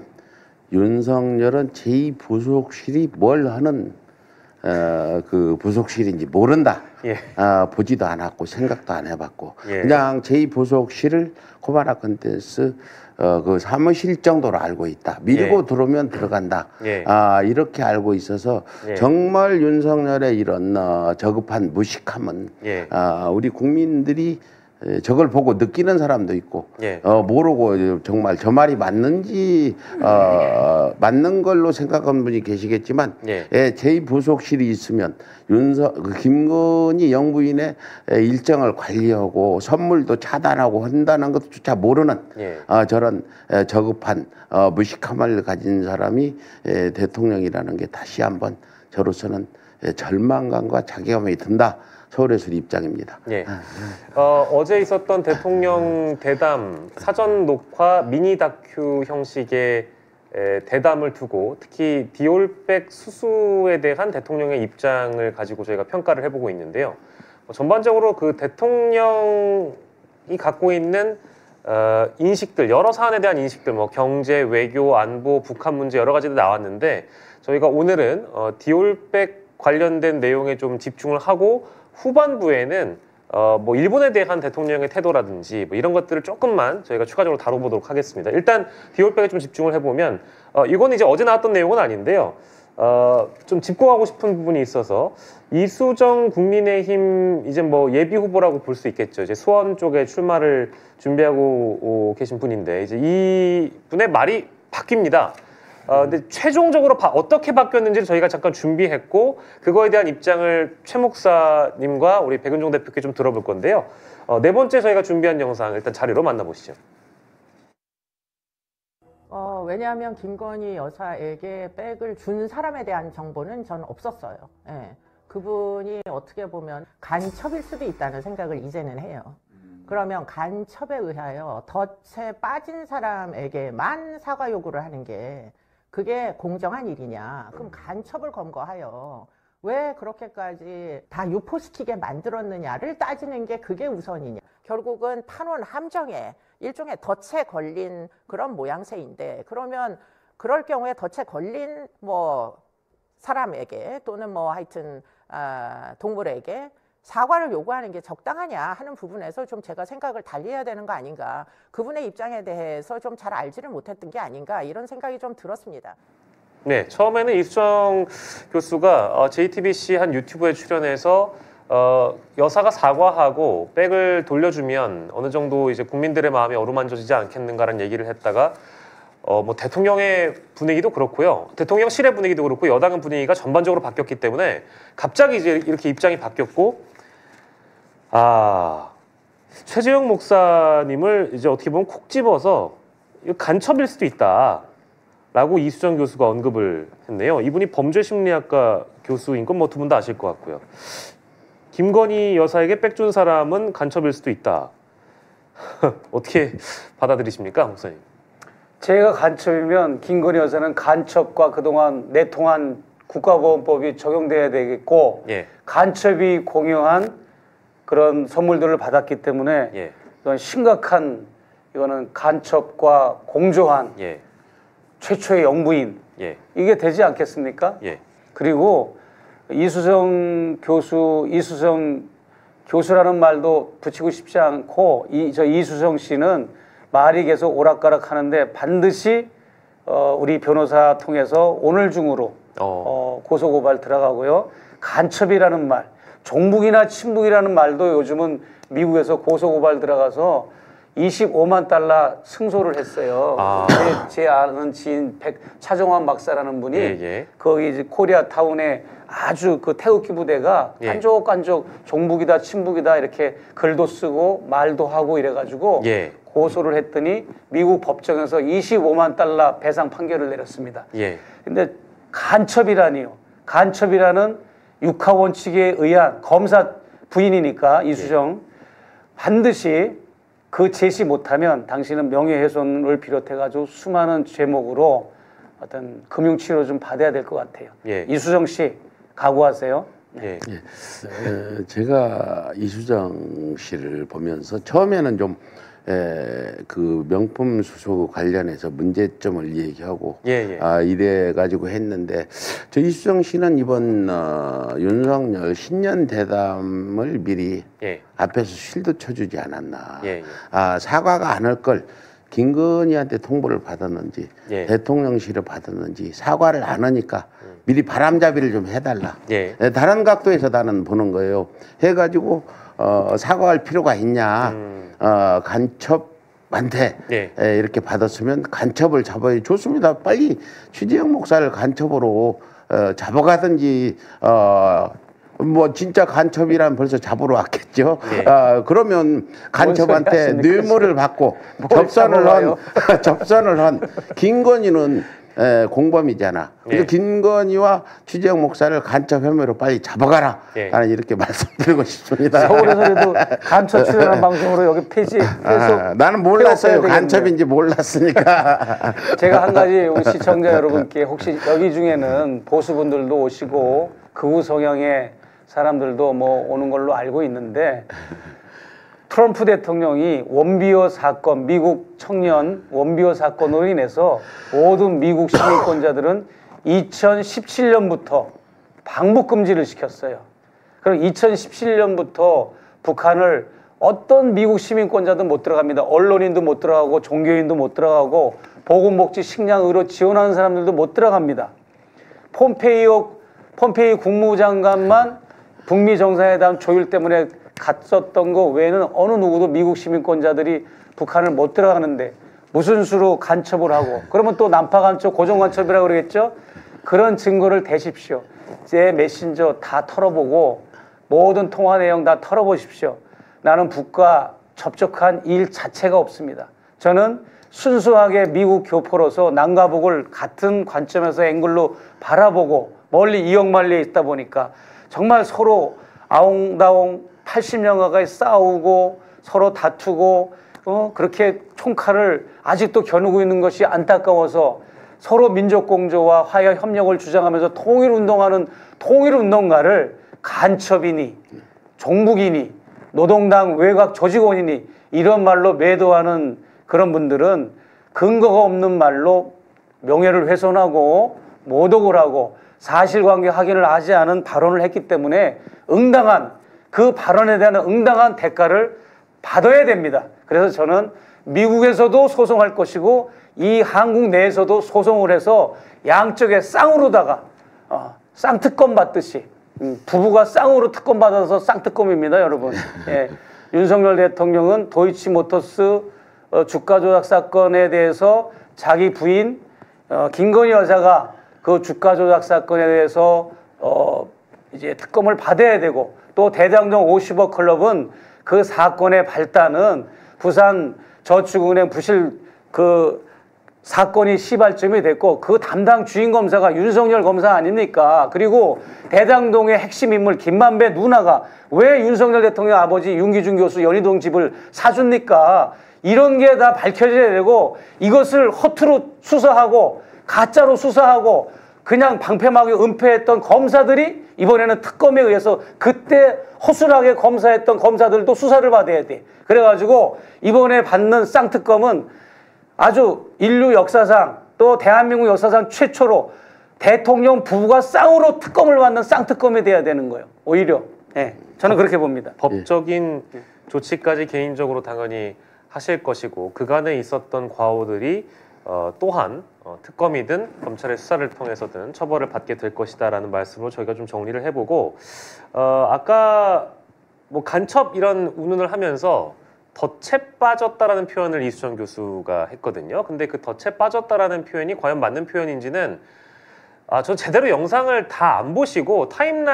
Speaker 2: 윤석열은 제이 부속실이 뭘 하는 어, 그 부속실인지 모른다.
Speaker 1: 예.
Speaker 2: 아, 보지도 않았고 생각도 안 해봤고
Speaker 1: 예.
Speaker 2: 그냥 제이 부속실을 코바나 컨텐츠 어, 그 사무실 정도로 알고 있다. 밀고
Speaker 1: 예.
Speaker 2: 들어오면 들어간다.
Speaker 1: 예.
Speaker 2: 아, 이렇게 알고 있어서
Speaker 1: 예.
Speaker 2: 정말 윤석열의 이런 어, 저급한 무식함은
Speaker 1: 예.
Speaker 2: 아, 우리 국민들이 에, 저걸 보고 느끼는 사람도 있고
Speaker 1: 예.
Speaker 2: 어, 모르고 정말 저 말이 맞는지 어, 맞는 걸로 생각하는 분이 계시겠지만
Speaker 1: 예.
Speaker 2: 예, 제이 부속실이 있으면 윤석 그 김건희 영부인의 에, 일정을 관리하고 선물도 차단하고 한다는 것조차 모르는
Speaker 1: 예.
Speaker 2: 어, 저런 에, 저급한 어, 무식함을 가진 사람이 에, 대통령이라는 게 다시 한번 저로서는 에, 절망감과 자괴감이 든다. 서울예술 입장입니다.
Speaker 1: 예. 어, 어제 있었던 대통령 대담 사전 녹화 미니 다큐 형식의 에, 대담을 두고 특히 디올백 수수에 대한 대통령의 입장을 가지고 저희가 평가를 해보고 있는데요. 어, 전반적으로 그 대통령이 갖고 있는 어, 인식들, 여러 사안에 대한 인식들, 뭐 경제, 외교, 안보, 북한 문제 여러 가지도 나왔는데 저희가 오늘은 어, 디올백 관련된 내용에 좀 집중을 하고 후반부에는 어, 뭐 일본에 대한 대통령의 태도라든지 뭐 이런 것들을 조금만 저희가 추가적으로 다뤄보도록 하겠습니다. 일단 디올백에 좀 집중을 해보면 어, 이건 이제 어제 나왔던 내용은 아닌데요. 어, 좀 짚고 부분 부분이 있어서 이수정 국민의힘 이제 뭐 예비 후보라고 볼 수 있겠죠. 이제 수원 쪽에 출마를 준비하고 오, 계신 분인데 이제 이 분의 말이 바뀝니다. 어, 근데 최종적으로 바, 어떻게 바뀌었는지를 저희가 잠깐 준비했고 그거에 대한 입장을 최 목사님과 우리 백은종 대표께 좀 들어볼 건데요. 어, 네 번째 저희가 준비한 영상 일단 자료로 만나보시죠.
Speaker 6: 어, 왜냐하면 김건희 여사에게 백을 준 사람에 대한 정보는 저는 없었어요. 예. 그분이 어떻게 보면 간첩일 수도 있다는 생각을 이제는 해요. 그러면 간첩에 의하여 덫에 빠진 사람에게만 사과 요구를 하는 게 그게 공정한 일이냐? 그럼 간첩을 검거하여 왜 그렇게까지 다 유포시키게 만들었느냐를 따지는 게 그게 우선이냐? 결국은 탄원 함정에 일종의 덫에 걸린 그런 모양새인데 그러면 그럴 경우에 덫에 걸린 뭐 사람에게 또는 뭐 하여튼 아, 동물에게 사과를 요구하는 게 적당하냐 하는 부분에서 좀 제가 생각을 달리해야 되는 거 아닌가. 그분의 입장에 대해서 좀 잘 알지를 못했던 게 아닌가 이런 생각이 좀 들었습니다.
Speaker 1: 네, 처음에는 이수정 교수가 어, 제이티비씨 한 유튜브에 출연해서 어, 여사가 사과하고 백을 돌려주면 어느 정도 이제 국민들의 마음이 어루만져지지 않겠는가라는 얘기를 했다가 어, 뭐 대통령의 분위기도 그렇고요. 대통령실의 분위기도 그렇고 여당은 분위기가 전반적으로 바뀌었기 때문에 갑자기 이제 이렇게 입장이 바뀌었고 아, 최재형 목사님을 이제 어떻게 보면 콕 집어서 이거 간첩일 수도 있다라고 이수정 교수가 언급을 했네요. 이분이 범죄심리학과 교수인 건 뭐 두 분 다 아실 것 같고요. 김건희 여사에게 백 준 사람은 간첩일 수도 있다. 어떻게 받아들이십니까, 목사님?
Speaker 5: 제가 간첩이면 김건희 여사는 간첩과 그동안 내통한 국가보안법이 적용돼야 되겠고
Speaker 1: 예.
Speaker 5: 간첩이 공유한 그런 선물들을 받았기 때문에
Speaker 1: 예.
Speaker 5: 이건 심각한 이거는 간첩과 공조한
Speaker 1: 예.
Speaker 5: 최초의 영부인
Speaker 1: 예.
Speaker 5: 이게 되지 않겠습니까?
Speaker 1: 예.
Speaker 5: 그리고 이수정 교수, 이수정 교수라는 말도 붙이고 싶지 않고 이, 저 이수정 씨는 말이 계속 오락가락 하는데 반드시 어, 우리 변호사 통해서 오늘 중으로
Speaker 1: 어.
Speaker 5: 어, 고소고발 들어가고요. 간첩이라는 말, 종북이나 친북이라는 말도 요즘은 미국에서 고소고발 들어가서 이십오만 달러 승소를 했어요.
Speaker 1: 아.
Speaker 5: 제, 제 아는 지인 백, 차정환 박사라는 분이
Speaker 1: 예, 예.
Speaker 5: 거기 이제 코리아 타운에 아주 그 태극기 부대가
Speaker 1: 예.
Speaker 5: 깐족깐족 종북이다 친북이다 이렇게 글도 쓰고 말도 하고 이래가지고
Speaker 1: 예.
Speaker 5: 고소를 했더니 미국 법정에서 이십오만 달러 배상 판결을 내렸습니다.
Speaker 1: 예.
Speaker 5: 근데 간첩이라니요. 간첩이라는 육하 원칙에 의한 검사 부인이니까 이수정 반드시 그 제시 못하면 당신은 명예훼손을 비롯해가지고 수많은 죄목으로 어떤 금융치료 좀 받아야 될 것 같아요.
Speaker 1: 예.
Speaker 5: 이수정 씨 각오하세요.
Speaker 1: 예.
Speaker 2: 예. 에, 제가 이수정 씨를 보면서 처음에는 좀 에, 그 명품 수수 관련해서 문제점을 얘기하고
Speaker 1: 예, 예.
Speaker 2: 아, 이래 가지고 했는데 저 이수정 씨는 이번 어, 윤석열 신년 대담을 미리
Speaker 1: 예.
Speaker 2: 앞에서 쉴드 쳐주지 않았나.
Speaker 1: 예, 예.
Speaker 2: 아, 사과가 안 할 걸 김건희한테 통보를 받았는지
Speaker 1: 예.
Speaker 2: 대통령실을 받았는지 사과를 안 하니까 미리 바람잡이를 좀 해달라.
Speaker 1: 예.
Speaker 2: 네, 다른 각도에서 나는 보는 거예요. 해가지고 어, 사과할 필요가 있냐.
Speaker 1: 음.
Speaker 2: 어, 간첩한테
Speaker 1: 예.
Speaker 2: 에, 이렇게 받았으면 간첩을 잡아야 좋습니다. 빨리 취재영 목사를 간첩으로 어, 잡아가든지 어, 뭐 진짜 간첩이란 벌써 잡으러 왔겠죠.
Speaker 1: 예.
Speaker 2: 어, 그러면 간첩한테
Speaker 5: 하십니까,
Speaker 2: 뇌물을 받고
Speaker 5: 뭘
Speaker 2: 접선을 한
Speaker 5: 잡아와요?
Speaker 2: 접선을 한 김건희는 에, 공범이잖아. 그래서
Speaker 1: 예.
Speaker 2: 김건희와 취재영 목사를 간첩 혐의로 빨리 잡아가라.
Speaker 1: 예.
Speaker 2: 나는 이렇게 말씀드리고 싶습니다.
Speaker 5: 서울에서 그래도 간첩 출연한 방송으로 여기 폐지 해서
Speaker 2: 아, 나는 몰랐어요.
Speaker 5: 폐업해야 되겠네요.
Speaker 2: 간첩인지 몰랐으니까.
Speaker 5: 제가 한 가지 우리 시청자 여러분께 혹시 여기 중에는 보수분들도 오시고 극우 성향의 사람들도 뭐 오는 걸로 알고 있는데 트럼프 대통령이 원비어 사건, 미국 청년 원비어 사건으로 인해서 모든 미국 시민권자들은 이천십칠 년부터 방북 금지를 시켰어요. 그럼 이천십칠 년부터 북한을 어떤 미국 시민권자도 못 들어갑니다. 언론인도 못 들어가고 종교인도 못 들어가고 보건복지 식량 의료 지원하는 사람들도 못 들어갑니다. 폼페이오 폼페이 국무장관만 북미 정상회담 조율 때문에 갔었던 거 외에는 어느 누구도 미국 시민권자들이 북한을 못 들어가는데 무슨 수로 간첩을 하고 그러면 또 난파 간첩, 고정 간첩이라고 그러겠죠? 그런 증거를 대십시오. 제 메신저 다 털어보고 모든 통화 내용 다 털어보십시오. 나는 북과 접촉한 일 자체가 없습니다. 저는 순수하게 미국 교포로서 남과 북을 같은 관점에서 앵글로 바라보고 멀리 이역만리에 있다 보니까 정말 서로 아웅다웅 팔십 년 가까이 싸우고 서로 다투고 어 그렇게 총칼을 아직도 겨누고 있는 것이 안타까워서 서로 민족공조와 화해 협력을 주장하면서 통일운동하는 통일운동가를 간첩이니 종북이니 노동당 외곽 조직원이니 이런 말로 매도하는 그런 분들은 근거가 없는 말로 명예를 훼손하고 모독을 하고 사실관계 확인을 하지 않은 발언을 했기 때문에 응당한 그 발언에 대한 응당한 대가를 받아야 됩니다. 그래서 저는 미국에서도 소송할 것이고 이 한국 내에서도 소송을 해서 양쪽에 쌍으로다가 어, 쌍특검 받듯이 음, 부부가 쌍으로 특검 받아서 쌍특검입니다, 여러분. 예. 윤석열 대통령은 도이치모터스 어, 주가 조작 사건에 대해서 자기 부인 어, 김건희 여사가 그 주가 조작 사건에 대해서 어, 이제 특검을 받아야 되고 또 대장동 오십억 클럽은 그 사건의 발단은 부산 저축은행 부실 그 사건이 시발점이 됐고 그 담당 주인 검사가 윤석열 검사 아닙니까? 그리고 대장동의 핵심 인물 김만배 누나가 왜 윤석열 대통령 아버지 윤기준 교수 연희동 집을 사줍니까? 이런 게 다 밝혀져야 되고 이것을 허투루 수사하고 가짜로 수사하고 그냥 방패막이 은폐했던 검사들이 이번에는 특검에 의해서 그때 허술하게 검사했던 검사들도 수사를 받아야 돼. 그래가지고 이번에 받는 쌍특검은 아주 인류 역사상 또 대한민국 역사상 최초로 대통령 부부가 쌍으로 특검을 받는 쌍특검이 돼야 되는 거예요. 오히려. 네, 저는 그렇게 봅니다.
Speaker 1: 법적인 조치까지 개인적으로 당연히 하실 것이고 그간에 있었던 과오들이 어, 또한 어, 특검이든 검찰의 수사를 통해서든 처벌을 받게 될 것이다라는 말씀으로 저희가 좀 정리를 해보고 어, 아까 뭐 간첩 이런 운운을 하면서 덫에 빠졌다라는 표현을 이수정 교수가 했거든요. 근데 그 덫에 빠졌다라는 표현이 과연 맞는 표현인지는 아, 저 제대로 영상을 다 안 보시고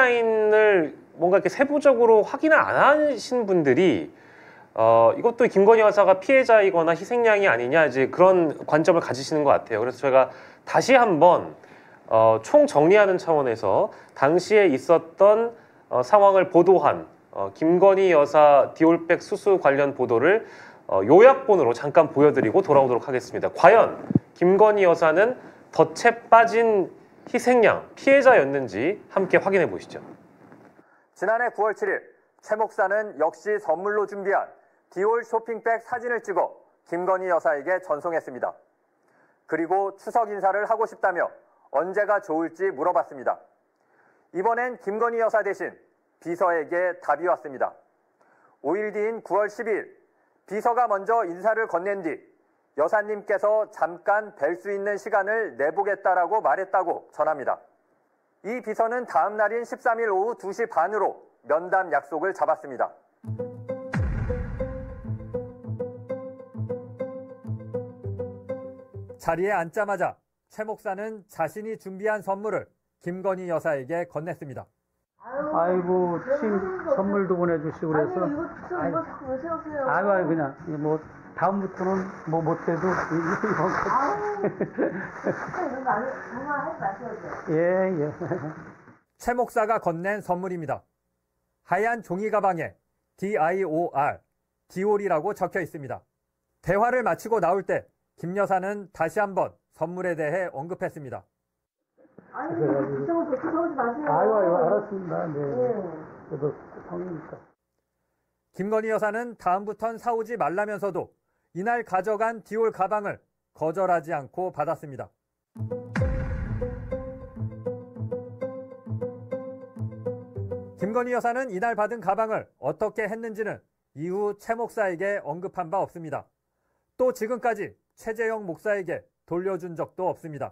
Speaker 1: 타임라인을 뭔가 이렇게 세부적으로 확인을 안 하신 분들이 어, 이것도 김건희 여사가 피해자이거나 희생양이 아니냐 이제 그런 관점을 가지시는 것 같아요. 그래서 제가 다시 한번 어, 총 정리하는 차원에서 당시에 있었던 어, 상황을 보도한 어, 김건희 여사 디올백 수수 관련 보도를 어, 요약본으로 잠깐 보여드리고 돌아오도록 하겠습니다. 과연 김건희 여사는 덫에 빠진 희생양, 피해자였는지 함께 확인해 보시죠.
Speaker 7: 지난해 구월 칠일 최 목사는 역시 선물로 준비한 디올 쇼핑백 사진을 찍어 김건희 여사에게 전송했습니다. 그리고 추석 인사를 하고 싶다며 언제가 좋을지 물어봤습니다. 이번엔 김건희 여사 대신 비서에게 답이 왔습니다. 오 일 뒤인 구월 십이일 비서가 먼저 인사를 건넨 뒤 여사님께서 잠깐 뵐 수 있는 시간을 내보겠다라고 말했다고 전합니다. 이 비서는 다음 날인 십삼일 오후 두 시 반으로 면담 약속을 잡았습니다.
Speaker 8: 자리에 앉자마자 최 목사는 자신이 준비한 선물을 김건희 여사에게 건넸습니다.
Speaker 5: 아이고, 친 선물도 보내주시고 그래서.
Speaker 9: 아니, 이거, 저 이거 자꾸 왜 세우세요?
Speaker 5: 아이고, 아이고, 그냥, 뭐, 다음부터는 뭐 못해도, 이번 거.
Speaker 9: 아우, 진짜 이런 거 안, 정말 하지 마셔야죠.
Speaker 5: 예, 예.
Speaker 8: 최 목사가 건넨 선물입니다. 하얀 종이 가방에 디 아이 오 알, 디올이라고 적혀 있습니다. 대화를 마치고 나올 때 김 여사는 다시 한번 선물에 대해 언급했습니다.
Speaker 9: 아니, 이쪽은 그렇게 사오지 마세요.
Speaker 5: 아이고, 아이고, 알았습니다. 네.
Speaker 9: 네.
Speaker 5: 그래도 성이니까.
Speaker 8: 김건희 여사는 다음부턴 사오지 말라면서도 이날 가져간 디올 가방을 거절하지 않고 받았습니다. 김건희 여사는 이날 받은 가방을 어떻게 했는지는 이후 최 목사에게 언급한 바 없습니다. 또 지금까지 최재형 목사에게 돌려준 적도 없습니다.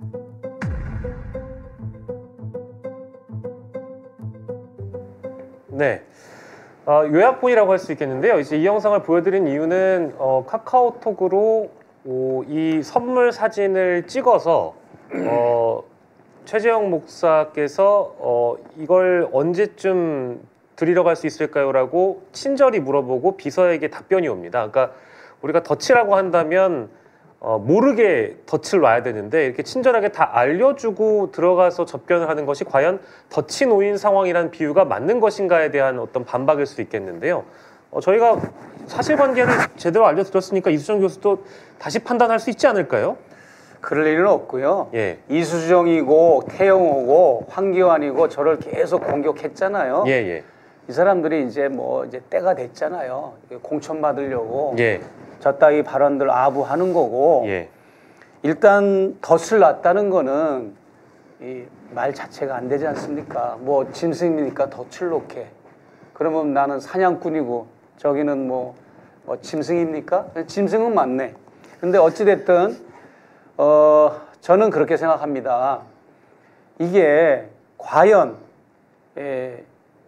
Speaker 1: 네. 어, 요약본이라고 할 수 있겠는데요. 이제 이 영상을 보여드린 이유는 어, 카카오톡으로 오, 이 선물 사진을 찍어서 어, 최재형 목사께서 어, 이걸 언제쯤 드리러 갈 수 있을까요? 라고 친절히 물어보고 비서에게 답변이 옵니다. 그러니까 우리가 덫이라고 한다면 어, 모르게 덫을 놔야 되는데 이렇게 친절하게 다 알려주고 들어가서 접견을 하는 것이 과연 덫이 놓인 상황이라는 비유가 맞는 것인가에 대한 어떤 반박일 수 있겠는데요. 어, 저희가 사실관계를 제대로 알려드렸으니까 이수정 교수도 다시 판단할 수 있지 않을까요?
Speaker 5: 그럴 일은 없고요.
Speaker 1: 예.
Speaker 5: 이수정이고 태영호고 황교안이고 저를 계속 공격했잖아요.
Speaker 1: 예, 예.
Speaker 5: 이 사람들이 이제 뭐 이제 때가 됐잖아요. 공천 받으려고
Speaker 1: 예.
Speaker 5: 저 따위 발언들 아부하는 거고.
Speaker 1: 예.
Speaker 5: 일단 덫을 놨다는 거는 이 말 자체가 안 되지 않습니까? 뭐 짐승이니까 덫을 놓게. 그러면 나는 사냥꾼이고 저기는 뭐, 뭐 짐승입니까? 짐승은 맞네. 근데 어찌 됐든 어 저는 그렇게 생각합니다. 이게 과연 예,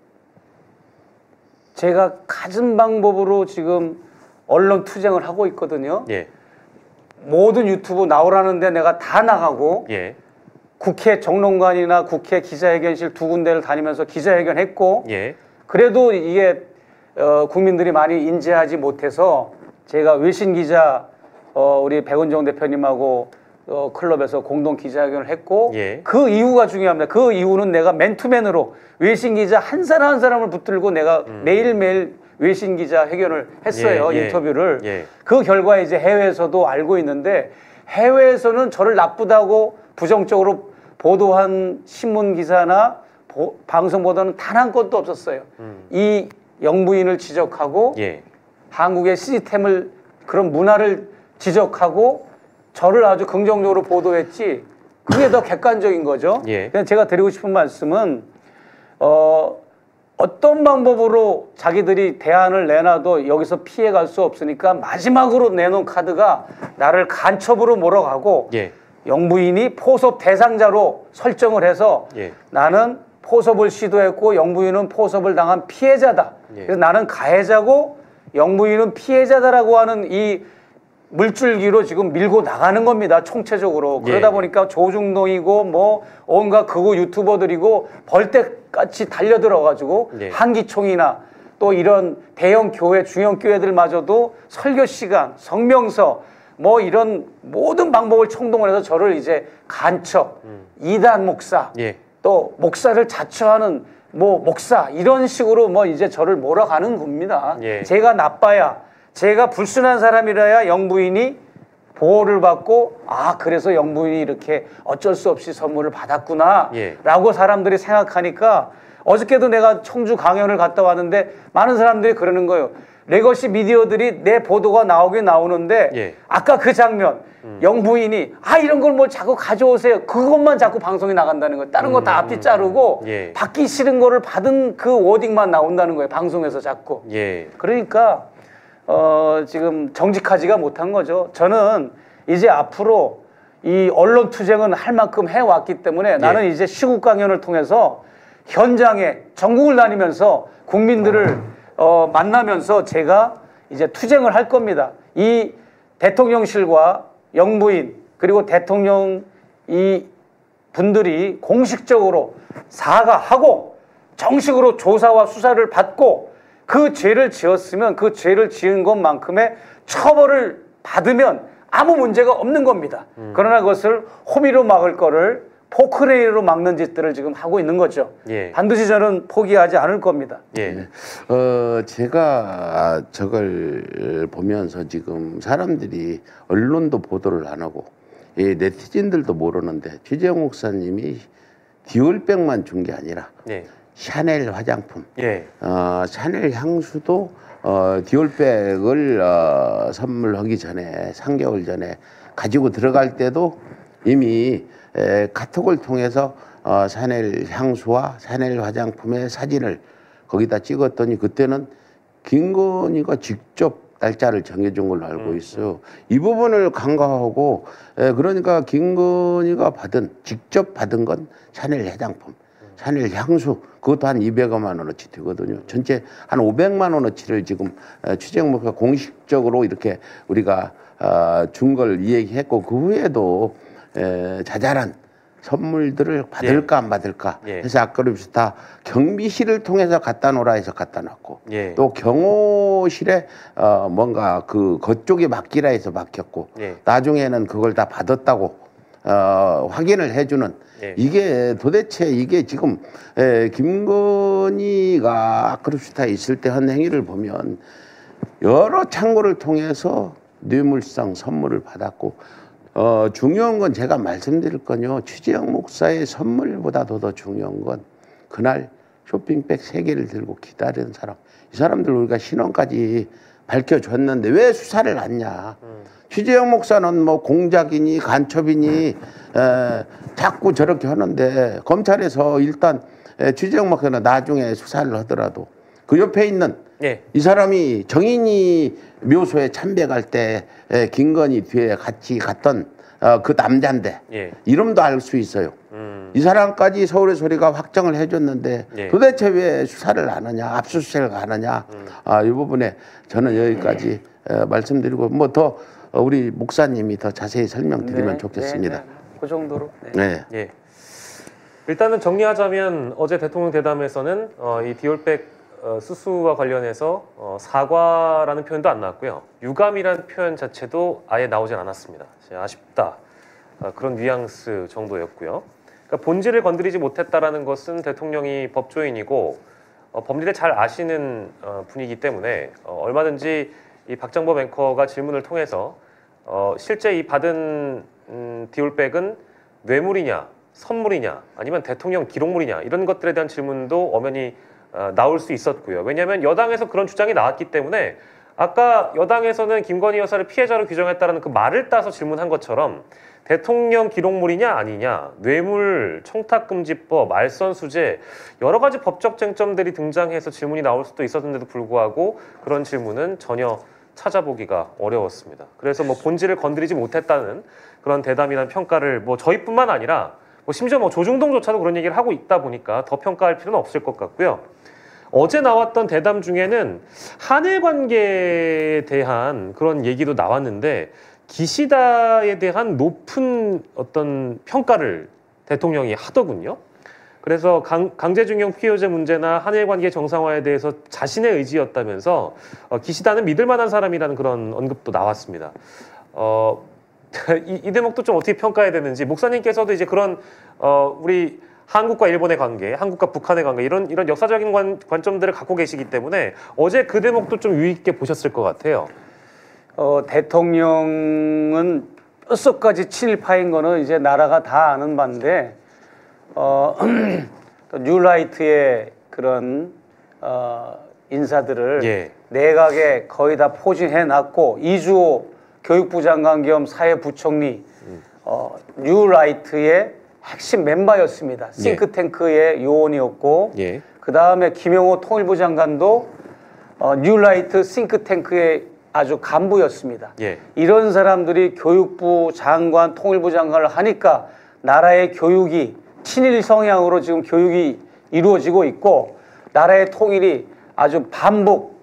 Speaker 5: 제가 가진 방법으로 지금 언론 투쟁을 하고 있거든요.
Speaker 1: 예.
Speaker 5: 모든 유튜브 나오라는데 내가 다 나가고
Speaker 1: 예.
Speaker 5: 국회 정론관이나 국회 기자회견실 두 군데를 다니면서 기자회견했고
Speaker 1: 예.
Speaker 5: 그래도 이게 어, 국민들이 많이 인지하지 못해서 제가 외신 기자 어, 우리 백은정 대표님하고 어, 클럽에서 공동 기자회견을 했고
Speaker 1: 예.
Speaker 5: 그 이유가 중요합니다. 그 이유는 내가 맨투맨으로 외신 기자 한 사람 한 사람을 붙들고 내가
Speaker 1: 음.
Speaker 5: 매일매일 외신 기자 회견을 했어요.
Speaker 1: 예, 예.
Speaker 5: 인터뷰를.
Speaker 1: 예.
Speaker 5: 그 결과 이제 해외에서도 알고 있는데 해외에서는 저를 나쁘다고 부정적으로 보도한 신문 기사나 보, 방송 보도는 단 한 건도 없었어요.
Speaker 1: 음.
Speaker 5: 이 영부인을 지적하고
Speaker 1: 예.
Speaker 5: 한국의 시스템을 그런 문화를 지적하고 저를 아주 긍정적으로 보도했지 그게 더 객관적인 거죠.
Speaker 1: 예.
Speaker 5: 그냥 제가 드리고 싶은 말씀은 어, 어떤 방법으로 자기들이 대안을 내놔도 여기서 피해갈 수 없으니까 마지막으로 내놓은 카드가 나를 간첩으로 몰아가고
Speaker 1: 예.
Speaker 5: 영부인이 포섭 대상자로 설정을 해서
Speaker 1: 예.
Speaker 5: 나는 포섭을 시도했고 영부인은 포섭을 당한 피해자다.
Speaker 1: 예.
Speaker 5: 그래서 나는 가해자고 영부인은 피해자다라고 하는 이 물줄기로 지금 밀고 나가는 겁니다. 총체적으로.
Speaker 1: 예.
Speaker 5: 그러다 보니까 조중동이고 뭐 온갖 극우 유튜버들이고 벌떼같이 달려들어가지고
Speaker 1: 예.
Speaker 5: 한기총이나 또 이런 대형 교회, 중형 교회들마저도 설교 시간, 성명서 뭐 이런 모든 방법을 총동원 해서 저를 이제 간첩,
Speaker 1: 음.
Speaker 5: 이단 목사,
Speaker 1: 예.
Speaker 5: 또 목사를 자처하는 뭐 목사 이런 식으로 뭐 이제 저를 몰아가는 겁니다.
Speaker 1: 예.
Speaker 5: 제가 나빠야 제가 불순한 사람이라야 영부인이 보호를 받고 아 그래서 영부인이 이렇게 어쩔 수 없이 선물을 받았구나
Speaker 1: 예.
Speaker 5: 라고 사람들이 생각하니까 어저께도 내가 청주 강연을 갔다 왔는데 많은 사람들이 그러는 거예요. 레거시 미디어들이 내 보도가 나오긴 나오는데
Speaker 1: 예.
Speaker 5: 아까 그 장면 음. 영부인이 아 이런 걸 뭐 자꾸 가져오세요. 그것만 자꾸 방송에 나간다는 거예요. 다른 거 다 앞뒤 자르고
Speaker 1: 예.
Speaker 5: 받기 싫은 거를 받은 그 워딩만 나온다는 거예요. 방송에서 자꾸.
Speaker 1: 예.
Speaker 5: 그러니까 어, 지금 정직하지가 못한 거죠. 저는 이제 앞으로 이 언론 투쟁은 할 만큼 해왔기 때문에 나는
Speaker 1: 예.
Speaker 5: 이제 시국 강연을 통해서 현장에 전국을 다니면서 국민들을 어, 만나면서 제가 이제 투쟁을 할 겁니다. 이 대통령실과 영부인 그리고 대통령 이 분들이 공식적으로 사과하고 정식으로 조사와 수사를 받고 그 죄를 지었으면 그 죄를 지은 것만큼의 처벌을 받으면 아무 문제가 없는 겁니다. 음. 그러나 그것을 호미로 막을 거를 포크레인으로 막는 짓들을 지금 하고 있는 거죠.
Speaker 1: 예.
Speaker 5: 반드시 저는 포기하지 않을 겁니다.
Speaker 1: 예.
Speaker 2: 어, 제가 저걸 보면서 지금 사람들이 언론도 보도를 안 하고 이 네티즌들도 모르는데 최재형 목사님이 디올백만 준 게 아니라
Speaker 1: 예.
Speaker 2: 샤넬 화장품,
Speaker 1: 예.
Speaker 2: 어, 샤넬 향수도 어, 디올백을 어, 선물하기 전에 삼 개월 전에 가지고 들어갈 때도 이미 에, 카톡을 통해서 어, 샤넬 향수와 샤넬 화장품의 사진을 거기다 찍었더니 그때는 김건희가 직접 날짜를 정해준 걸로 알고
Speaker 1: 음,
Speaker 2: 있어요.
Speaker 1: 음.
Speaker 2: 이 부분을 간과하고 에, 그러니까 김건희가 받은 직접 받은 건 샤넬 화장품, 샤넬 향수 그것도 한 이백여만 원어치 되거든요. 전체 한 오백만 원어치를 지금 취재목가 공식적으로 이렇게 우리가 어, 준 걸 이야기했고 그 후에도 에, 자잘한 선물들을 받을까
Speaker 1: 예.
Speaker 2: 안 받을까
Speaker 1: 예.
Speaker 2: 해서 아까부터 다 경비실을 통해서 갖다 놓으라 해서 갖다 놨고
Speaker 1: 예.
Speaker 2: 또 경호실에 어, 뭔가 그 그쪽에 맡기라 해서 맡겼고
Speaker 1: 예.
Speaker 2: 나중에는 그걸 다 받았다고 어, 확인을 해주는
Speaker 1: 예.
Speaker 2: 이게 도대체 이게 지금 에, 김건희가 아크로스타 있을 때 한 행위를 보면 여러 창구를 통해서 뇌물상 선물을 받았고 어, 중요한 건 제가 말씀드릴 건요. 최재형 목사의 선물보다도 더 중요한 건 그날 쇼핑백 세 개를 들고 기다리는 사람. 이 사람들 우리가 신원까지 밝혀줬는데 왜 수사를 안냐. 음. 최재형 목사는 뭐 공작이니 간첩이니 에, 자꾸 저렇게 하는데 검찰에서 일단 에, 최재형 목사는 나중에 수사를 하더라도 그 옆에 있는
Speaker 1: 예.
Speaker 2: 이 사람이 정인이 묘소에 참배갈 때 에, 김건희 뒤에 같이 갔던 어, 그 남자인데
Speaker 1: 예.
Speaker 2: 이름도 알 수 있어요. 음. 이 사람까지 서울의 소리가 확정을 해줬는데
Speaker 1: 예.
Speaker 2: 도대체 왜 수사를 안 하냐 압수수색을 안 하냐
Speaker 1: 음.
Speaker 2: 아, 이 부분에 저는 여기까지 에, 말씀드리고 뭐 더 우리 목사님이 더 자세히 설명드리면
Speaker 5: 네,
Speaker 2: 좋겠습니다.
Speaker 5: 네, 네. 그 정도로. 네.
Speaker 2: 네.
Speaker 1: 예. 일단은 정리하자면 어제 대통령 대담에서는 어, 이 디올백 어, 수수와 관련해서 어, 사과라는 표현도 안 나왔고요. 유감이라는 표현 자체도 아예 나오진 않았습니다. 아쉽다. 어, 그런 뉘앙스 정도였고요. 그러니까 본질을 건드리지 못했다라는 것은 대통령이 법조인이고 어, 법리를 잘 아시는 어, 분이기 때문에 어, 얼마든지 이 박정범 앵커가 질문을 통해서 어, 실제 이 받은 음, 디올백은 뇌물이냐, 선물이냐, 아니면 대통령 기록물이냐 이런 것들에 대한 질문도 엄연히 어, 나올 수 있었고요. 왜냐하면 여당에서 그런 주장이 나왔기 때문에 아까 여당에서는 김건희 여사를 피해자로 규정했다는 그 말을 따서 질문한 것처럼 대통령 기록물이냐 아니냐, 뇌물, 청탁금지법, 알선수재 여러 가지 법적 쟁점들이 등장해서 질문이 나올 수도 있었는데도 불구하고 그런 질문은 전혀 찾아보기가 어려웠습니다. 그래서 뭐 본질을 건드리지 못했다는 그런 대담이란 평가를 뭐 저희뿐만 아니라 뭐 심지어 뭐 조중동조차도 그런 얘기를 하고 있다 보니까 더 평가할 필요는 없을 것 같고요. 어제 나왔던 대담 중에는 한일 관계에 대한 그런 얘기도 나왔는데 기시다에 대한 높은 어떤 평가를 대통령이 하더군요. 그래서 강, 강제징용 피해자 문제나 한일 관계 정상화에 대해서 자신의 의지였다면서 어, 기시다는 믿을 만한 사람이라는 그런 언급도 나왔습니다. 어, 이, 이 대목도 좀 어떻게 평가해야 되는지 목사님께서도 이제 그런 어, 우리 한국과 일본의 관계, 한국과 북한의 관계 이런 이런 역사적인 관, 관점들을 갖고 계시기 때문에 어제 그 대목도 좀 유의 있게 보셨을 것 같아요.
Speaker 5: 어, 대통령은 뼛속까지 친일파인 거는 이제 나라가 다 아는 바인데 어, 또 뉴라이트의 그런 어, 인사들을
Speaker 1: 예.
Speaker 5: 내각에 거의 다 포진해 놨고 이주호 교육부 장관 겸 사회부총리
Speaker 1: 음.
Speaker 5: 어, 뉴라이트의 핵심 멤버였습니다. 싱크탱크의 요원이었고
Speaker 1: 예.
Speaker 5: 그 다음에 김영호 통일부 장관도 어, 뉴라이트 싱크탱크의 아주 간부였습니다.
Speaker 1: 예.
Speaker 5: 이런 사람들이 교육부 장관, 통일부 장관을 하니까 나라의 교육이 친일 성향으로 지금 교육이 이루어지고 있고 나라의 통일이 아주 반복,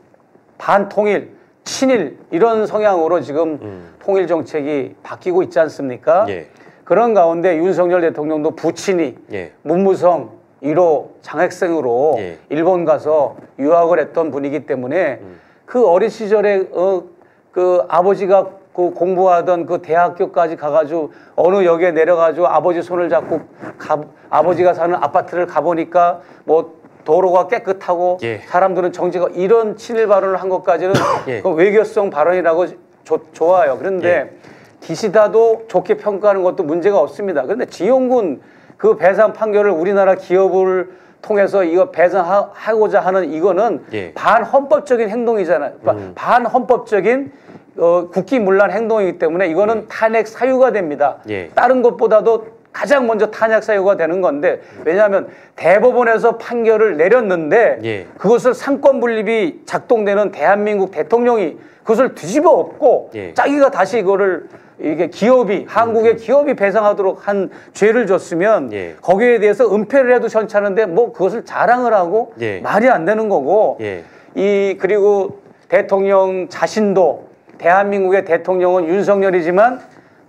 Speaker 5: 반통일, 친일 이런 성향으로 지금
Speaker 1: 음.
Speaker 5: 통일 정책이 바뀌고 있지 않습니까?
Speaker 1: 예.
Speaker 5: 그런 가운데 윤석열 대통령도 부친이
Speaker 1: 예.
Speaker 5: 문무성 일 호 장학생으로
Speaker 1: 예.
Speaker 5: 일본 가서 유학을 했던 분이기 때문에
Speaker 1: 음.
Speaker 5: 그 어린 시절에 어, 그 아버지가 그 공부하던 그 대학교까지 가가지고 어느 역에 내려가지고 아버지 손을 잡고 가, 아버지가 사는 아파트를 가보니까 뭐 도로가 깨끗하고
Speaker 1: 예.
Speaker 5: 사람들은 정치가 이런 친일 발언을 한 것까지는
Speaker 1: 예.
Speaker 5: 그 외교성 발언이라고 조, 좋아요. 그런데
Speaker 1: 예.
Speaker 5: 기시다도 좋게 평가하는 것도 문제가 없습니다. 그런데 지용군 그 배상 판결을 우리나라 기업을 통해서 이거 배상하고자 하는 이거는
Speaker 1: 예.
Speaker 5: 반헌법적인 행동이잖아요.
Speaker 1: 음.
Speaker 5: 반헌법적인 어, 국기문란 행동이기 때문에 이거는
Speaker 1: 예.
Speaker 5: 탄핵 사유가 됩니다.
Speaker 1: 예.
Speaker 5: 다른 것보다도 가장 먼저 탄핵 사유가 되는 건데 왜냐하면 대법원에서 판결을 내렸는데
Speaker 1: 예.
Speaker 5: 그것을 상권 분립이 작동되는 대한민국 대통령이 그것을 뒤집어 엎고
Speaker 1: 예.
Speaker 5: 자기가 다시 이거를 이게 기업이 한국의 기업이 배상하도록 한 죄를 줬으면
Speaker 1: 예.
Speaker 5: 거기에 대해서 은폐를 해도 괜찮은데 뭐 그것을 자랑을 하고
Speaker 1: 예.
Speaker 5: 말이 안 되는 거고
Speaker 1: 예.
Speaker 5: 이 그리고 대통령 자신도 대한민국의 대통령은 윤석열이지만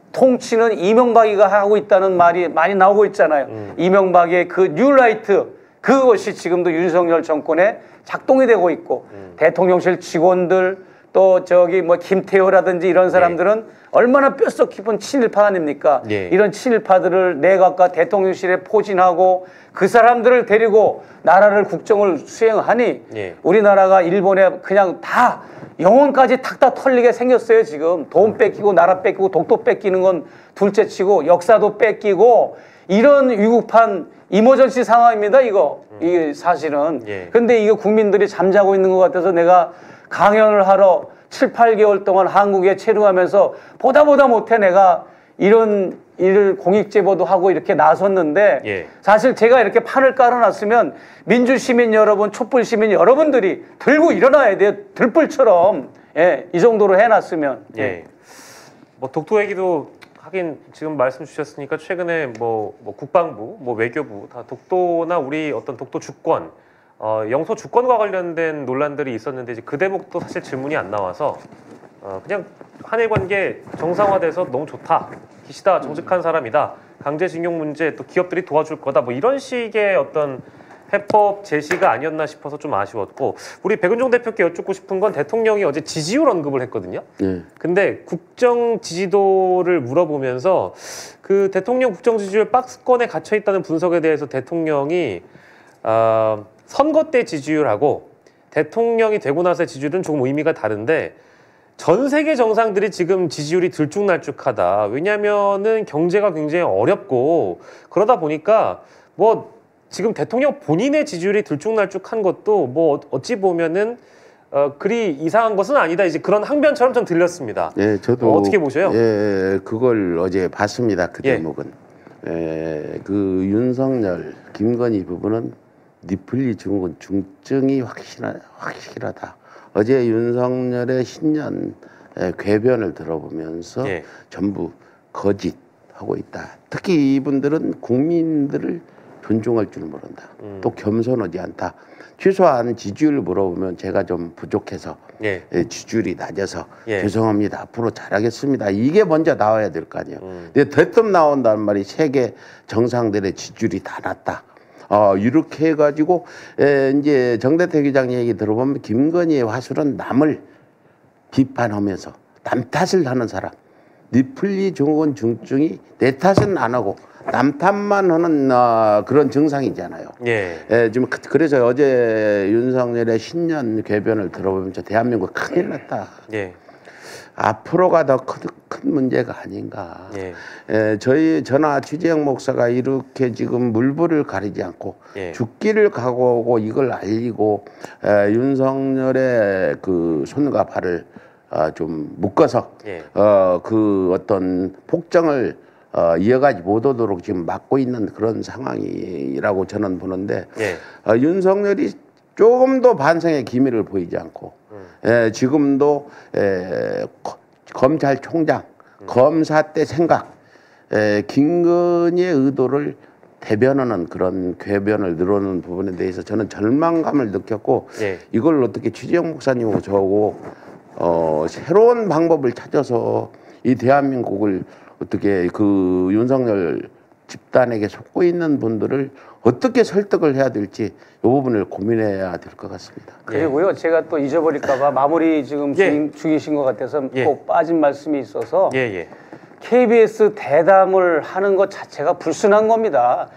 Speaker 5: 통치는 이명박이가 하고 있다는 말이 많이 나오고 있잖아요.
Speaker 1: 음.
Speaker 5: 이명박의 그 뉴라이트 그것이 지금도 윤석열 정권에 작동이 되고 있고
Speaker 1: 음.
Speaker 5: 대통령실 직원들 또 저기 뭐 김태호라든지 이런 사람들은
Speaker 1: 예.
Speaker 5: 얼마나 뼛속 깊은 친일파 아닙니까?
Speaker 1: 예.
Speaker 5: 이런 친일파들을 내각과 대통령실에 포진하고 그 사람들을 데리고 나라를 국정을 수행하니
Speaker 1: 예.
Speaker 5: 우리나라가 일본에 그냥 다 영혼까지 탁탁 털리게 생겼어요. 지금 돈 뺏기고 나라 뺏기고 독도 뺏기는 건 둘째치고 역사도 뺏기고 이런 위급한 이머전시 상황입니다. 이거 이게 사실은.
Speaker 1: 예.
Speaker 5: 근데 이거 국민들이 잠자고 있는 것 같아서 내가 강연을 하러 칠, 팔 개월 동안 한국에 체류하면서 보다 보다 못해 내가 이런 일을 공익제보도 하고 이렇게 나섰는데
Speaker 1: 예.
Speaker 5: 사실 제가 이렇게 판을 깔아놨으면 민주시민 여러분, 촛불시민 여러분들이 들고 일어나야 돼요. 들불처럼. 예, 이 정도로 해놨으면.
Speaker 1: 예. 뭐 독도 얘기도 하긴 지금 말씀 주셨으니까 최근에 뭐, 뭐 국방부, 뭐 외교부 다 독도나 우리 어떤 독도 주권 어, 영토 주권과 관련된 논란들이 있었는데 이제 그 대목도 사실 질문이 안 나와서 어, 그냥 한일 관계 정상화돼서 너무 좋다. 기시다 정직한 사람이다. 강제징용 문제 또 기업들이 도와줄 거다. 뭐 이런 식의 어떤 해법 제시가 아니었나 싶어서 좀 아쉬웠고 우리 백은종 대표께 여쭙고 싶은 건 대통령이 어제 지지율 언급을 했거든요.
Speaker 2: 예.
Speaker 1: 근데 국정 지지도를 물어보면서 그 대통령 국정 지지율 박스권에 갇혀 있다는 분석에 대해서 대통령이 어, 선거 때 지지율하고 대통령이 되고 나서의 지지율은 조금 의미가 다른데 전 세계 정상들이 지금 지지율이 들쭉날쭉하다. 왜냐하면은 경제가 굉장히 어렵고 그러다 보니까 뭐 지금 대통령 본인의 지지율이 들쭉날쭉한 것도 뭐 어찌 보면은 어, 그리 이상한 것은 아니다. 이제 그런 항변처럼 좀 들렸습니다.
Speaker 2: 예, 저도
Speaker 1: 어, 어떻게 보셔요?
Speaker 2: 예, 그걸 어제 봤습니다. 그
Speaker 1: 예.
Speaker 2: 대목은. 예, 그 윤석열, 김건희 부분은 니플리 증후군 중증이 확실하, 확실하다. 어제 윤석열의 신년 궤변을 들어보면서
Speaker 1: 예.
Speaker 2: 전부 거짓하고 있다. 특히 이분들은 국민들을 존중할 줄 모른다.
Speaker 1: 음.
Speaker 2: 또 겸손하지 않다. 최소한 지지율 물어보면 제가 좀 부족해서
Speaker 1: 예.
Speaker 2: 예, 지지율이 낮아서
Speaker 1: 예.
Speaker 2: 죄송합니다. 앞으로 잘하겠습니다. 이게 먼저 나와야 될 거 아니에요.
Speaker 1: 음.
Speaker 2: 근데 대뜸 나온다는 말이 세계 정상들의 지지율이 다 낮다. 어, 이렇게 해가지고 에, 이제 정대태 기장 얘기 들어보면 김건희의 화술은 남을 비판하면서 남 탓을 하는 사람. 니플리 증후군 중증이 내 탓은 안 하고 남 탓만 하는 어, 그런 증상이잖아요.
Speaker 1: 예.
Speaker 2: 예, 지금 그- 그래서 어제 윤석열의 신년 궤변을 들어보면 저 대한민국 큰일 났다.
Speaker 1: 예.
Speaker 2: 앞으로가 더 큰 큰 문제가 아닌가.
Speaker 1: 예.
Speaker 2: 에, 저희 전하 최재형 목사가 이렇게 지금 물불을 가리지 않고
Speaker 1: 예.
Speaker 2: 죽기를 각오하고 이걸 알리고 에, 윤석열의 그 손과 발을 어, 좀 묶어서
Speaker 1: 예.
Speaker 2: 어, 그 어떤 폭정을 어, 이어가지 못하도록 지금 막고 있는 그런 상황이라고 저는 보는데
Speaker 1: 예.
Speaker 2: 어, 윤석열이 조금도 반성의 기미를 보이지 않고
Speaker 1: 음.
Speaker 2: 에, 지금도 에, 거, 검찰총장
Speaker 1: 음.
Speaker 2: 검사 때 생각 에, 김건희의 의도를 대변하는 그런 궤변을 늘어놓는 부분에 대해서 저는 절망감을 느꼈고
Speaker 1: 예.
Speaker 2: 이걸 어떻게 최재형 목사님하고 저하고 어, 새로운 방법을 찾아서 이 대한민국을 어떻게 그 윤석열 집단에게 속고 있는 분들을 어떻게 설득을 해야 될지 이 부분을 고민해야 될 것 같습니다.
Speaker 5: 그리고요, 제가 또 잊어버릴까봐 마무리 지금
Speaker 1: 예.
Speaker 5: 중인, 중이신 것 같아서
Speaker 1: 예.
Speaker 5: 꼭 빠진 말씀이 있어서
Speaker 1: 예, 예.
Speaker 5: 케이비에스 대담을 하는 것 자체가 불순한 겁니다.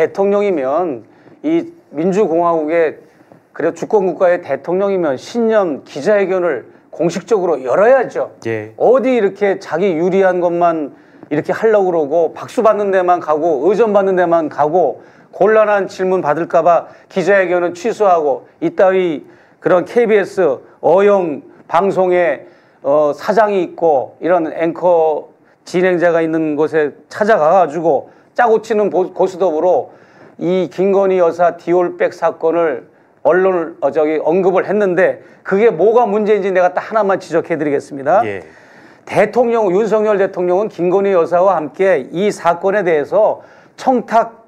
Speaker 5: 대통령이면 이 민주공화국의 그래 주권국가의 대통령이면 신년 기자회견을 공식적으로 열어야죠.
Speaker 1: 예.
Speaker 5: 어디 이렇게 자기 유리한 것만 이렇게 하려고 그러고 박수 받는 데만 가고 의전 받는 데만 가고 곤란한 질문 받을까봐 기자회견은 취소하고 이따위 그런 케이비에스 어용 방송에 어, 사장이 있고 이런 앵커 진행자가 있는 곳에 찾아가가지고 짜고 치는 고스톱으로 이 김건희 여사 디올백 사건을 언론을 어, 저기 언급을 했는데 그게 뭐가 문제인지 내가 딱 하나만 지적해드리겠습니다.
Speaker 1: 예.
Speaker 5: 대통령 윤석열 대통령은 김건희 여사와 함께 이 사건에 대해서 청탁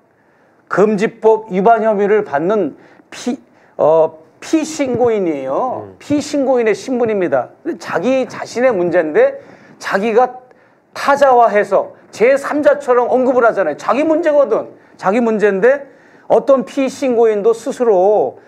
Speaker 5: 금지법 위반 혐의를 받는 피, 어, 피신고인이에요.
Speaker 1: 음.
Speaker 5: 피신고인의 신분입니다. 자기 자신의 문제인데 자기가 타자화해서 제삼자처럼 언급을 하잖아요. 자기 문제거든. 자기 문제인데 어떤 피신고인도 스스로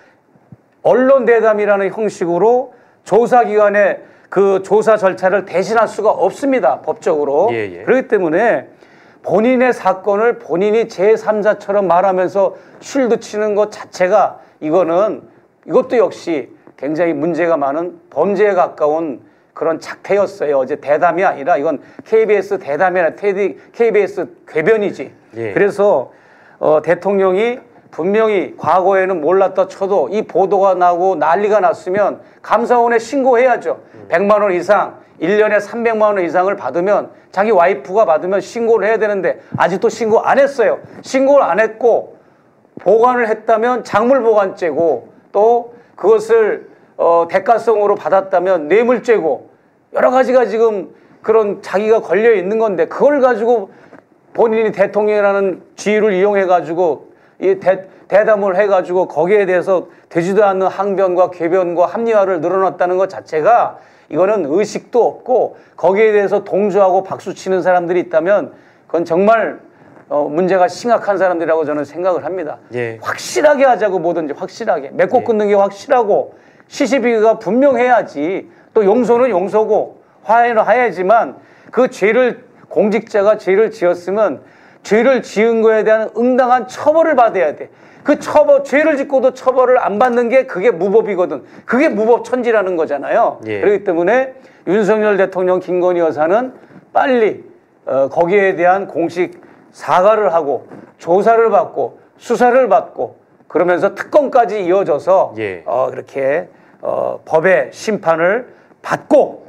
Speaker 5: 언론 대담이라는 형식으로 조사기관의 그 조사 절차를 대신할 수가 없습니다. 법적으로.
Speaker 1: 예, 예.
Speaker 5: 그렇기 때문에 본인의 사건을 본인이 제삼자처럼 말하면서 쉴드 치는 것 자체가 이거는 이것도 역시 굉장히 문제가 많은 범죄에 가까운 그런 작태였어요. 어제 대담이 아니라 이건 케이비에스 대담이 아니라 케이비에스 궤변이지.
Speaker 1: 예.
Speaker 5: 그래서 어, 대통령이 분명히 과거에는 몰랐다 쳐도 이 보도가 나고 난리가 났으면 감사원에 신고해야죠. 백만 원 이상, 일 년에 삼백만 원 이상을 받으면 자기 와이프가 받으면 신고를 해야 되는데 아직도 신고 안 했어요. 신고를 안 했고 보관을 했다면 작물보관죄고 또 그것을 어, 대가성으로 받았다면 뇌물죄고 여러 가지가 지금 그런 자기가 걸려 있는 건데 그걸 가지고 본인이 대통령이라는 지위를 이용해 가지고 이 대, 대담을 해 가지고 거기에 대해서 되지도 않는 항변과 궤변과 합리화를 늘어놨다는 것 자체가 이거는 의식도 없고 거기에 대해서 동조하고 박수치는 사람들이 있다면 그건 정말 어, 문제가 심각한 사람들이라고 저는 생각을 합니다.
Speaker 1: 예.
Speaker 5: 확실하게 하자고 뭐든지 확실하게 맺고
Speaker 1: 예.
Speaker 5: 끊는 게 확실하고 시시비가 분명해야지. 또 용서는 용서고 화해는 화해지만 그 죄를 공직자가 죄를 지었으면 죄를 지은 거에 대한 응당한 처벌을 받아야 돼. 그 처벌, 죄를 짓고도 처벌을 안 받는 게 그게 무법이거든. 그게 무법천지라는 거잖아요.
Speaker 1: 예.
Speaker 5: 그렇기 때문에 윤석열 대통령 김건희 여사는 빨리 어, 거기에 대한 공식 사과를 하고 조사를 받고 수사를 받고 그러면서 특검까지 이어져서
Speaker 1: 예.
Speaker 5: 어, 이렇게 어, 법의 심판을 받고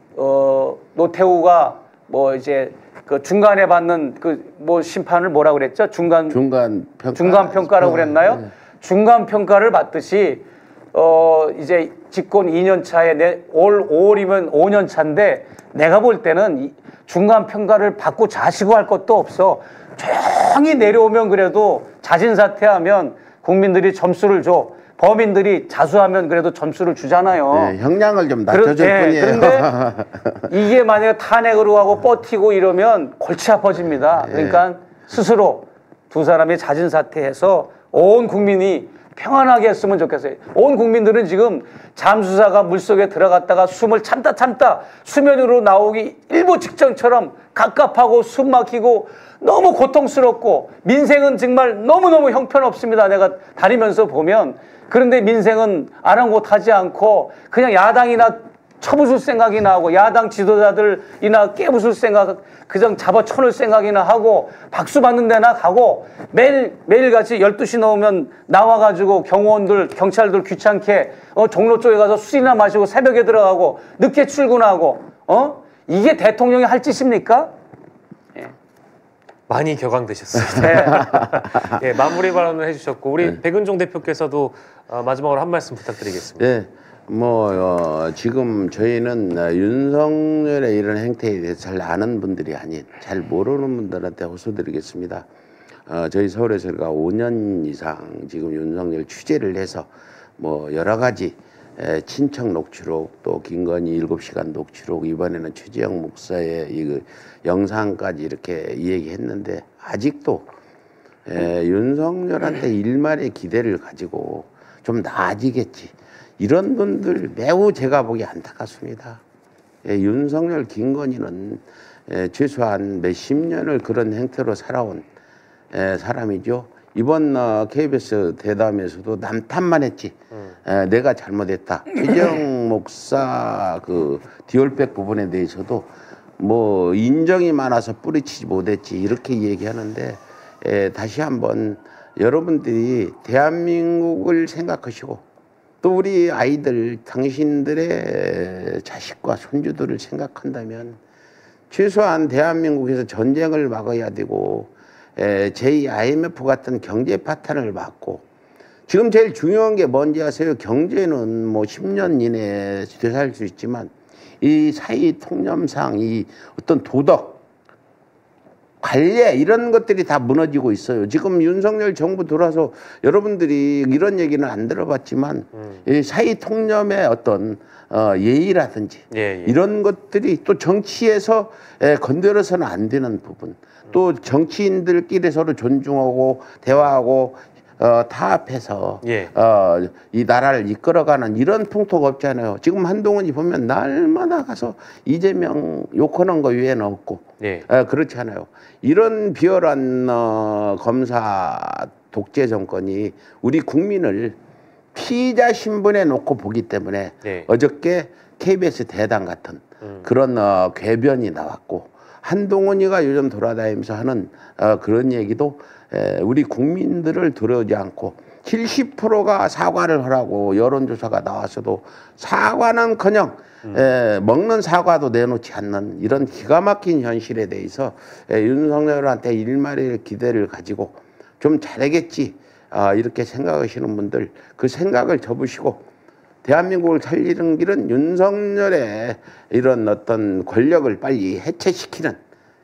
Speaker 5: 어, 노태우가 뭐 이제 그 중간에 받는 그 뭐 심판을 뭐라 그랬죠? 중간
Speaker 2: 중간 평가
Speaker 5: 중간 평가라고 그랬나요?
Speaker 2: 네.
Speaker 5: 중간 평가를 받듯이 어 이제 집권 이 년 차에 내 올 오월이면 오 년 차인데 내가 볼 때는 이 중간 평가를 받고 자시고 할 것도 없어. 조용히 내려오면 그래도 자진 사퇴하면 국민들이 점수를 줘. 범인들이 자수하면 그래도 점수를 주잖아요.
Speaker 2: 네, 형량을 좀 낮춰줄
Speaker 5: 그런- 네,
Speaker 2: 뿐이에요.
Speaker 5: 그런데 이게 만약에 탄핵으로 하고 버티고 이러면 골치 아파집니다.
Speaker 2: 네.
Speaker 5: 그러니까 스스로 두 사람이 자진 사퇴해서 온 국민이 평안하게 했으면 좋겠어요. 온 국민들은 지금 잠수사가 물속에 들어갔다가 숨을 참다 참다 수면으로 나오기 일보 직전처럼 갑갑하고 숨 막히고 너무 고통스럽고 민생은 정말 너무너무 형편없습니다. 내가 다니면서 보면. 그런데 민생은 아랑곳하지 않고 그냥 야당이나 쳐부술 생각이나 하고 야당 지도자들이나 깨부술 생각 그냥 잡아쳐놓을 생각이나 하고 박수 받는 데나 가고 매일 매일같이 열두 시 넘으면 나와가지고 경호원들 경찰들 귀찮게 어, 종로 쪽에 가서 술이나 마시고 새벽에 들어가고 늦게 출근하고 어 이게 대통령이 할 짓입니까? 예.
Speaker 1: 많이 격앙되셨습니다. 예, 마무리 발언을 해주셨고 우리
Speaker 2: 네.
Speaker 1: 백은종 대표께서도 어, 마지막으로 한 말씀 부탁드리겠습니다.
Speaker 2: 네, 뭐 어, 지금 저희는 어, 윤석열의 이런 행태에 대해서 잘 아는 분들이 아닌 잘 모르는 분들한테 호소드리겠습니다. 어, 저희 서울에서가 오 년 이상 지금 윤석열 취재를 해서 뭐 여러 가지 에, 친척 녹취록 또 김건희 일곱 시간 녹취록 이번에는 최재형 목사의 이 영상까지 이렇게 이야기했는데 아직도 에, 윤석열한테 일말의 기대를 가지고 좀 나아지겠지 이런 분들 매우 제가 보기 안타깝습니다. 에, 윤석열 김건희는 에, 최소한 몇십 년을 그런 행태로 살아온 에, 사람이죠. 이번 어, 케이비에스 대담에서도 남탓만 했지. 음. 에, 내가 잘못했다. 최재형 목사 그 디올백 부분에 대해서도 뭐 인정이 많아서 뿌리치지 못했지 이렇게 얘기하는데 에, 다시 한번 여러분들이 대한민국을 생각하시고 또 우리 아이들 당신들의 자식과 손주들을 생각한다면 최소한 대한민국에서 전쟁을 막아야 되고 제이 아이엠에프 같은 경제 파탄을 막고 지금 제일 중요한 게 뭔지 아세요? 경제는 뭐 십 년 이내에 되살 수 있지만 이 사회 통념상 이 어떤 도덕 관례 이런 것들이 다 무너지고 있어요. 지금 윤석열 정부 들어와서 여러분들이 이런 얘기는 안 들어봤지만 음. 이 사회 통념의 어떤 어, 예의라든지 예, 예. 이런 것들이 또 정치에서 에, 건드려서는 안 되는 부분 또 정치인들끼리 서로 존중하고 대화하고 어, 타협해서 예. 어, 이 나라를 이끌어가는 이런 풍토가 없잖아요. 지금 한동훈이 보면 날마다 가서 이재명 욕하는 거 외에는 없고 예. 어, 그렇지 않아요. 이런 비열한 어, 검사 독재 정권이 우리 국민을 피의자 신분에 놓고 보기 때문에 예. 어저께 케이비에스 대담 같은 음. 그런 어, 궤변이 나왔고 한동훈이가 요즘 돌아다니면서 하는 어, 그런 얘기도 에, 우리 국민들을 들어오지 않고 칠십 퍼센트가 사과를 하라고 여론조사가 나왔어도 사과는커녕 음. 에, 먹는 사과도 내놓지 않는 이런 기가 막힌 현실에 대해서 에, 윤석열한테 일말의 기대를 가지고 좀 잘하겠지 아, 이렇게 생각하시는 분들 그 생각을 접으시고 대한민국을 살리는 길은 윤석열의 이런 어떤 권력을 빨리 해체시키는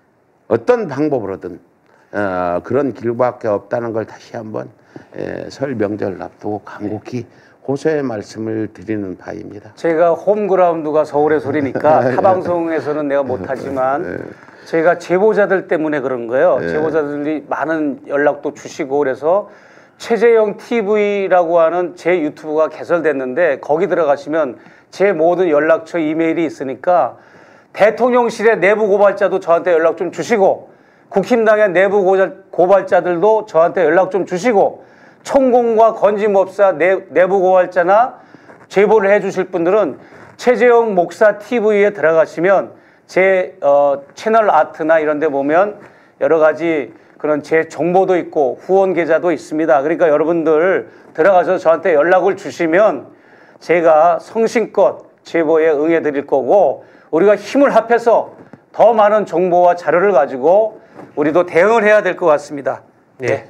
Speaker 2: 어떤 방법으로든 어, 그런 길밖에 없다는 걸 다시 한번 에, 설 명절 앞두고 간곡히 호소의 말씀을 드리는 바입니다.
Speaker 5: 제가 홈그라운드가 서울의 소리니까 타방송에서는 내가 못하지만 저희가 제보자들 때문에 그런 거예요. 네. 제보자들이 많은 연락도 주시고 그래서 최재형 티비라고 하는 제 유튜브가 개설됐는데 거기 들어가시면 제 모든 연락처 이메일이 있으니까 대통령실의 내부 고발자도 저한테 연락 좀 주시고 국힘당의 내부 고발자들도 저한테 연락 좀 주시고 총공과 건지법사 내, 내부 고발자나 제보를 해 주실 분들은 최재형 목사 티비에 들어가시면 제 어, 채널 아트나 이런 데 보면 여러 가지 그런 제 정보도 있고 후원 계좌도 있습니다. 그러니까 여러분들 들어가서 저한테 연락을 주시면 제가 성심껏 제보에 응해 드릴 거고 우리가 힘을 합해서 더 많은 정보와 자료를 가지고 우리도 대응을 해야 될 것 같습니다.
Speaker 1: 예. 네.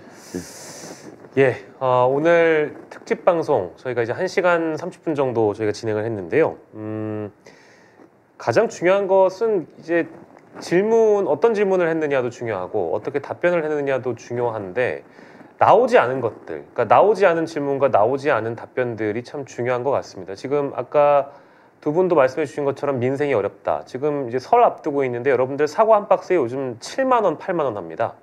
Speaker 1: 예. 어, 오늘 특집 방송 저희가 이제 한 시간 삼십 분 정도 저희가 진행을 했는데요. 음, 가장 중요한 것은 이제 질문 어떤 질문을 했느냐도 중요하고 어떻게 답변을 했느냐도 중요한데 나오지 않은 것들, 그러니까 나오지 않은 질문과 나오지 않은 답변들이 참 중요한 것 같습니다. 지금 아까 두 분도 말씀해 주신 것처럼 민생이 어렵다. 지금 이제 설 앞두고 있는데 여러분들 사과 한 박스에 요즘 칠만 원, 팔만 원 합니다.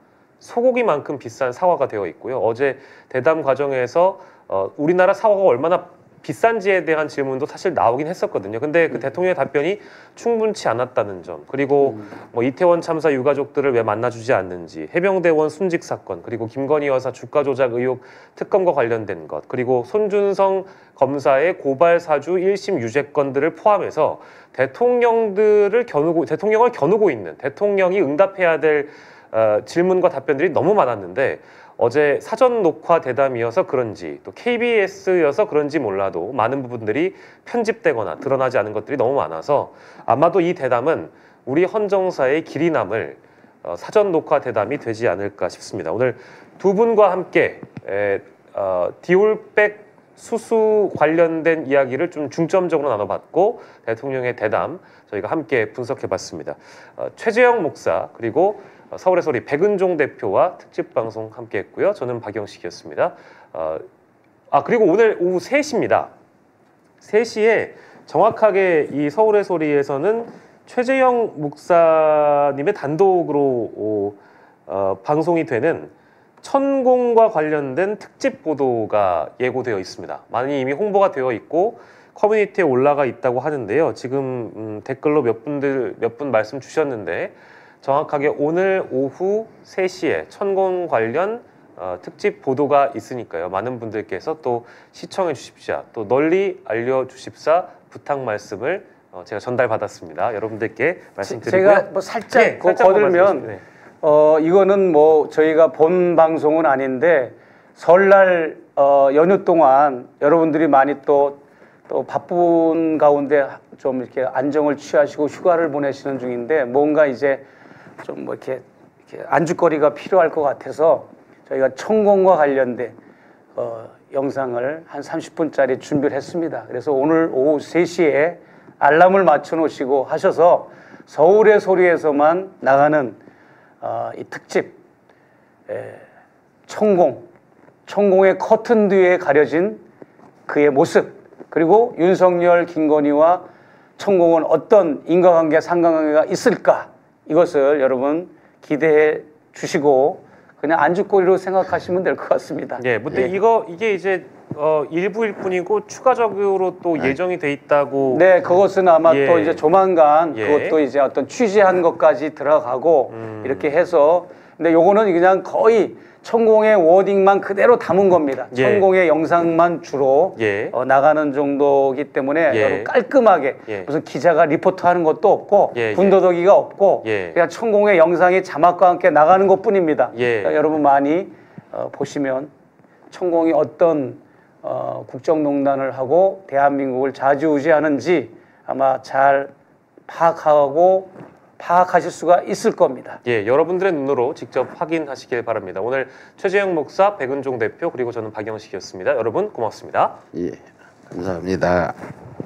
Speaker 1: 소고기만큼 비싼 사과가 되어 있고요. 어제 대담 과정에서 어, 우리나라 사과가 얼마나 비싼지에 대한 질문도 사실 나오긴 했었거든요. 근데 그 대통령의 답변이 충분치 않았다는 점, 그리고 뭐 이태원 참사 유가족들을 왜 만나주지 않는지, 해병대원 순직 사건, 그리고 김건희 여사 주가 조작 의혹 특검과 관련된 것, 그리고 손준성 검사의 고발 사주 일 심 유죄건들을 포함해서 대통령들을 겨누고 대통령을 겨누고 있는, 대통령이 응답해야 될 어, 질문과 답변들이 너무 많았는데, 어제 사전 녹화 대담이어서 그런지 또 케이비에스여서 그런지 몰라도 많은 부분들이 편집되거나 드러나지 않은 것들이 너무 많아서 아마도 이 대담은 우리 헌정사의 길이 남을 어, 사전 녹화 대담이 되지 않을까 싶습니다. 오늘 두 분과 함께 에, 어, 디올백 수수 관련된 이야기를 좀 중점적으로 나눠봤고, 대통령의 대담 저희가 함께 분석해봤습니다. 어, 최재형 목사, 그리고 서울의 소리 백은종 대표와 특집 방송 함께했고요. 저는 박영식이었습니다. 어, 아 그리고 오늘 오후 세 시입니다. 세 시에 정확하게 이 서울의 소리에서는 최재형 목사님의 단독으로 어, 어, 방송이 되는 천공과 관련된 특집 보도가 예고되어 있습니다. 많이 이미 홍보가 되어 있고 커뮤니티에 올라가 있다고 하는데요. 지금 음, 댓글로 몇 분들 몇 분 말씀 주셨는데, 정확하게 오늘 오후 세 시에 천공 관련 어, 특집 보도가 있으니까요. 많은 분들께서 또 시청해 주십시오. 또 널리 알려주십사 부탁 말씀을 어, 제가 전달받았습니다. 여러분들께 말씀드리고요.
Speaker 5: 제가 뭐 살짝
Speaker 1: 네,
Speaker 5: 그
Speaker 1: 살짝만
Speaker 5: 거들면
Speaker 1: 말씀해 주세요.
Speaker 5: 어 이거는 뭐 저희가 본 방송은 아닌데, 설날 어, 연휴 동안 여러분들이 많이 또 또 바쁜 가운데 좀 이렇게 안정을 취하시고 휴가를 보내시는 중인데, 뭔가 이제 좀 뭐 이렇게, 이렇게 안주거리가 필요할 것 같아서 저희가 천공과 관련된 어, 영상을 한 삼십 분짜리 준비를 했습니다. 그래서 오늘 오후 세 시에 알람을 맞춰 놓으시고 하셔서 서울의 소리에서만 나가는 어, 이 특집 에, 천공, 천공의 커튼 뒤에 가려진 그의 모습, 그리고 윤석열, 김건희와 천공은 어떤 인과관계, 상관관계가 있을까, 이것을 여러분 기대해 주시고 그냥 안주거리로 생각하시면 될 것 같습니다.
Speaker 1: 예, 근데
Speaker 2: 예.
Speaker 1: 이거 이게 이제 어, 일부일 뿐이고 추가적으로 또 예정이 돼 있다고.
Speaker 5: 네, 그것은 아마
Speaker 1: 예.
Speaker 5: 또 이제 조만간
Speaker 1: 예.
Speaker 5: 그것도 이제 어떤 취재한 것까지 들어가고
Speaker 1: 음.
Speaker 5: 이렇게 해서, 근데 요거는 그냥 거의 천공의 워딩만 그대로 담은 겁니다.
Speaker 1: 예.
Speaker 5: 천공의 영상만 주로
Speaker 1: 예.
Speaker 5: 어, 나가는 정도이기 때문에
Speaker 1: 예.
Speaker 5: 여러분 깔끔하게
Speaker 1: 예.
Speaker 5: 무슨 기자가 리포트하는 것도 없고
Speaker 1: 예, 예.
Speaker 5: 군더더기가 없고
Speaker 1: 예.
Speaker 5: 그냥 천공의 영상이 자막과 함께 나가는 것뿐입니다.
Speaker 1: 예.
Speaker 5: 그러니까 여러분 많이 어, 보시면 천공이 어떤 어, 국정농단을 하고 대한민국을 좌지우지하는지 아마 잘 파악하고 파악하실 수가 있을 겁니다.
Speaker 1: 예, 여러분들의 눈으로 직접 확인하시길 바랍니다. 오늘 최재형 목사, 백은종 대표, 그리고 저는 박영식이었습니다. 여러분 고맙습니다.
Speaker 2: 예, 감사합니다.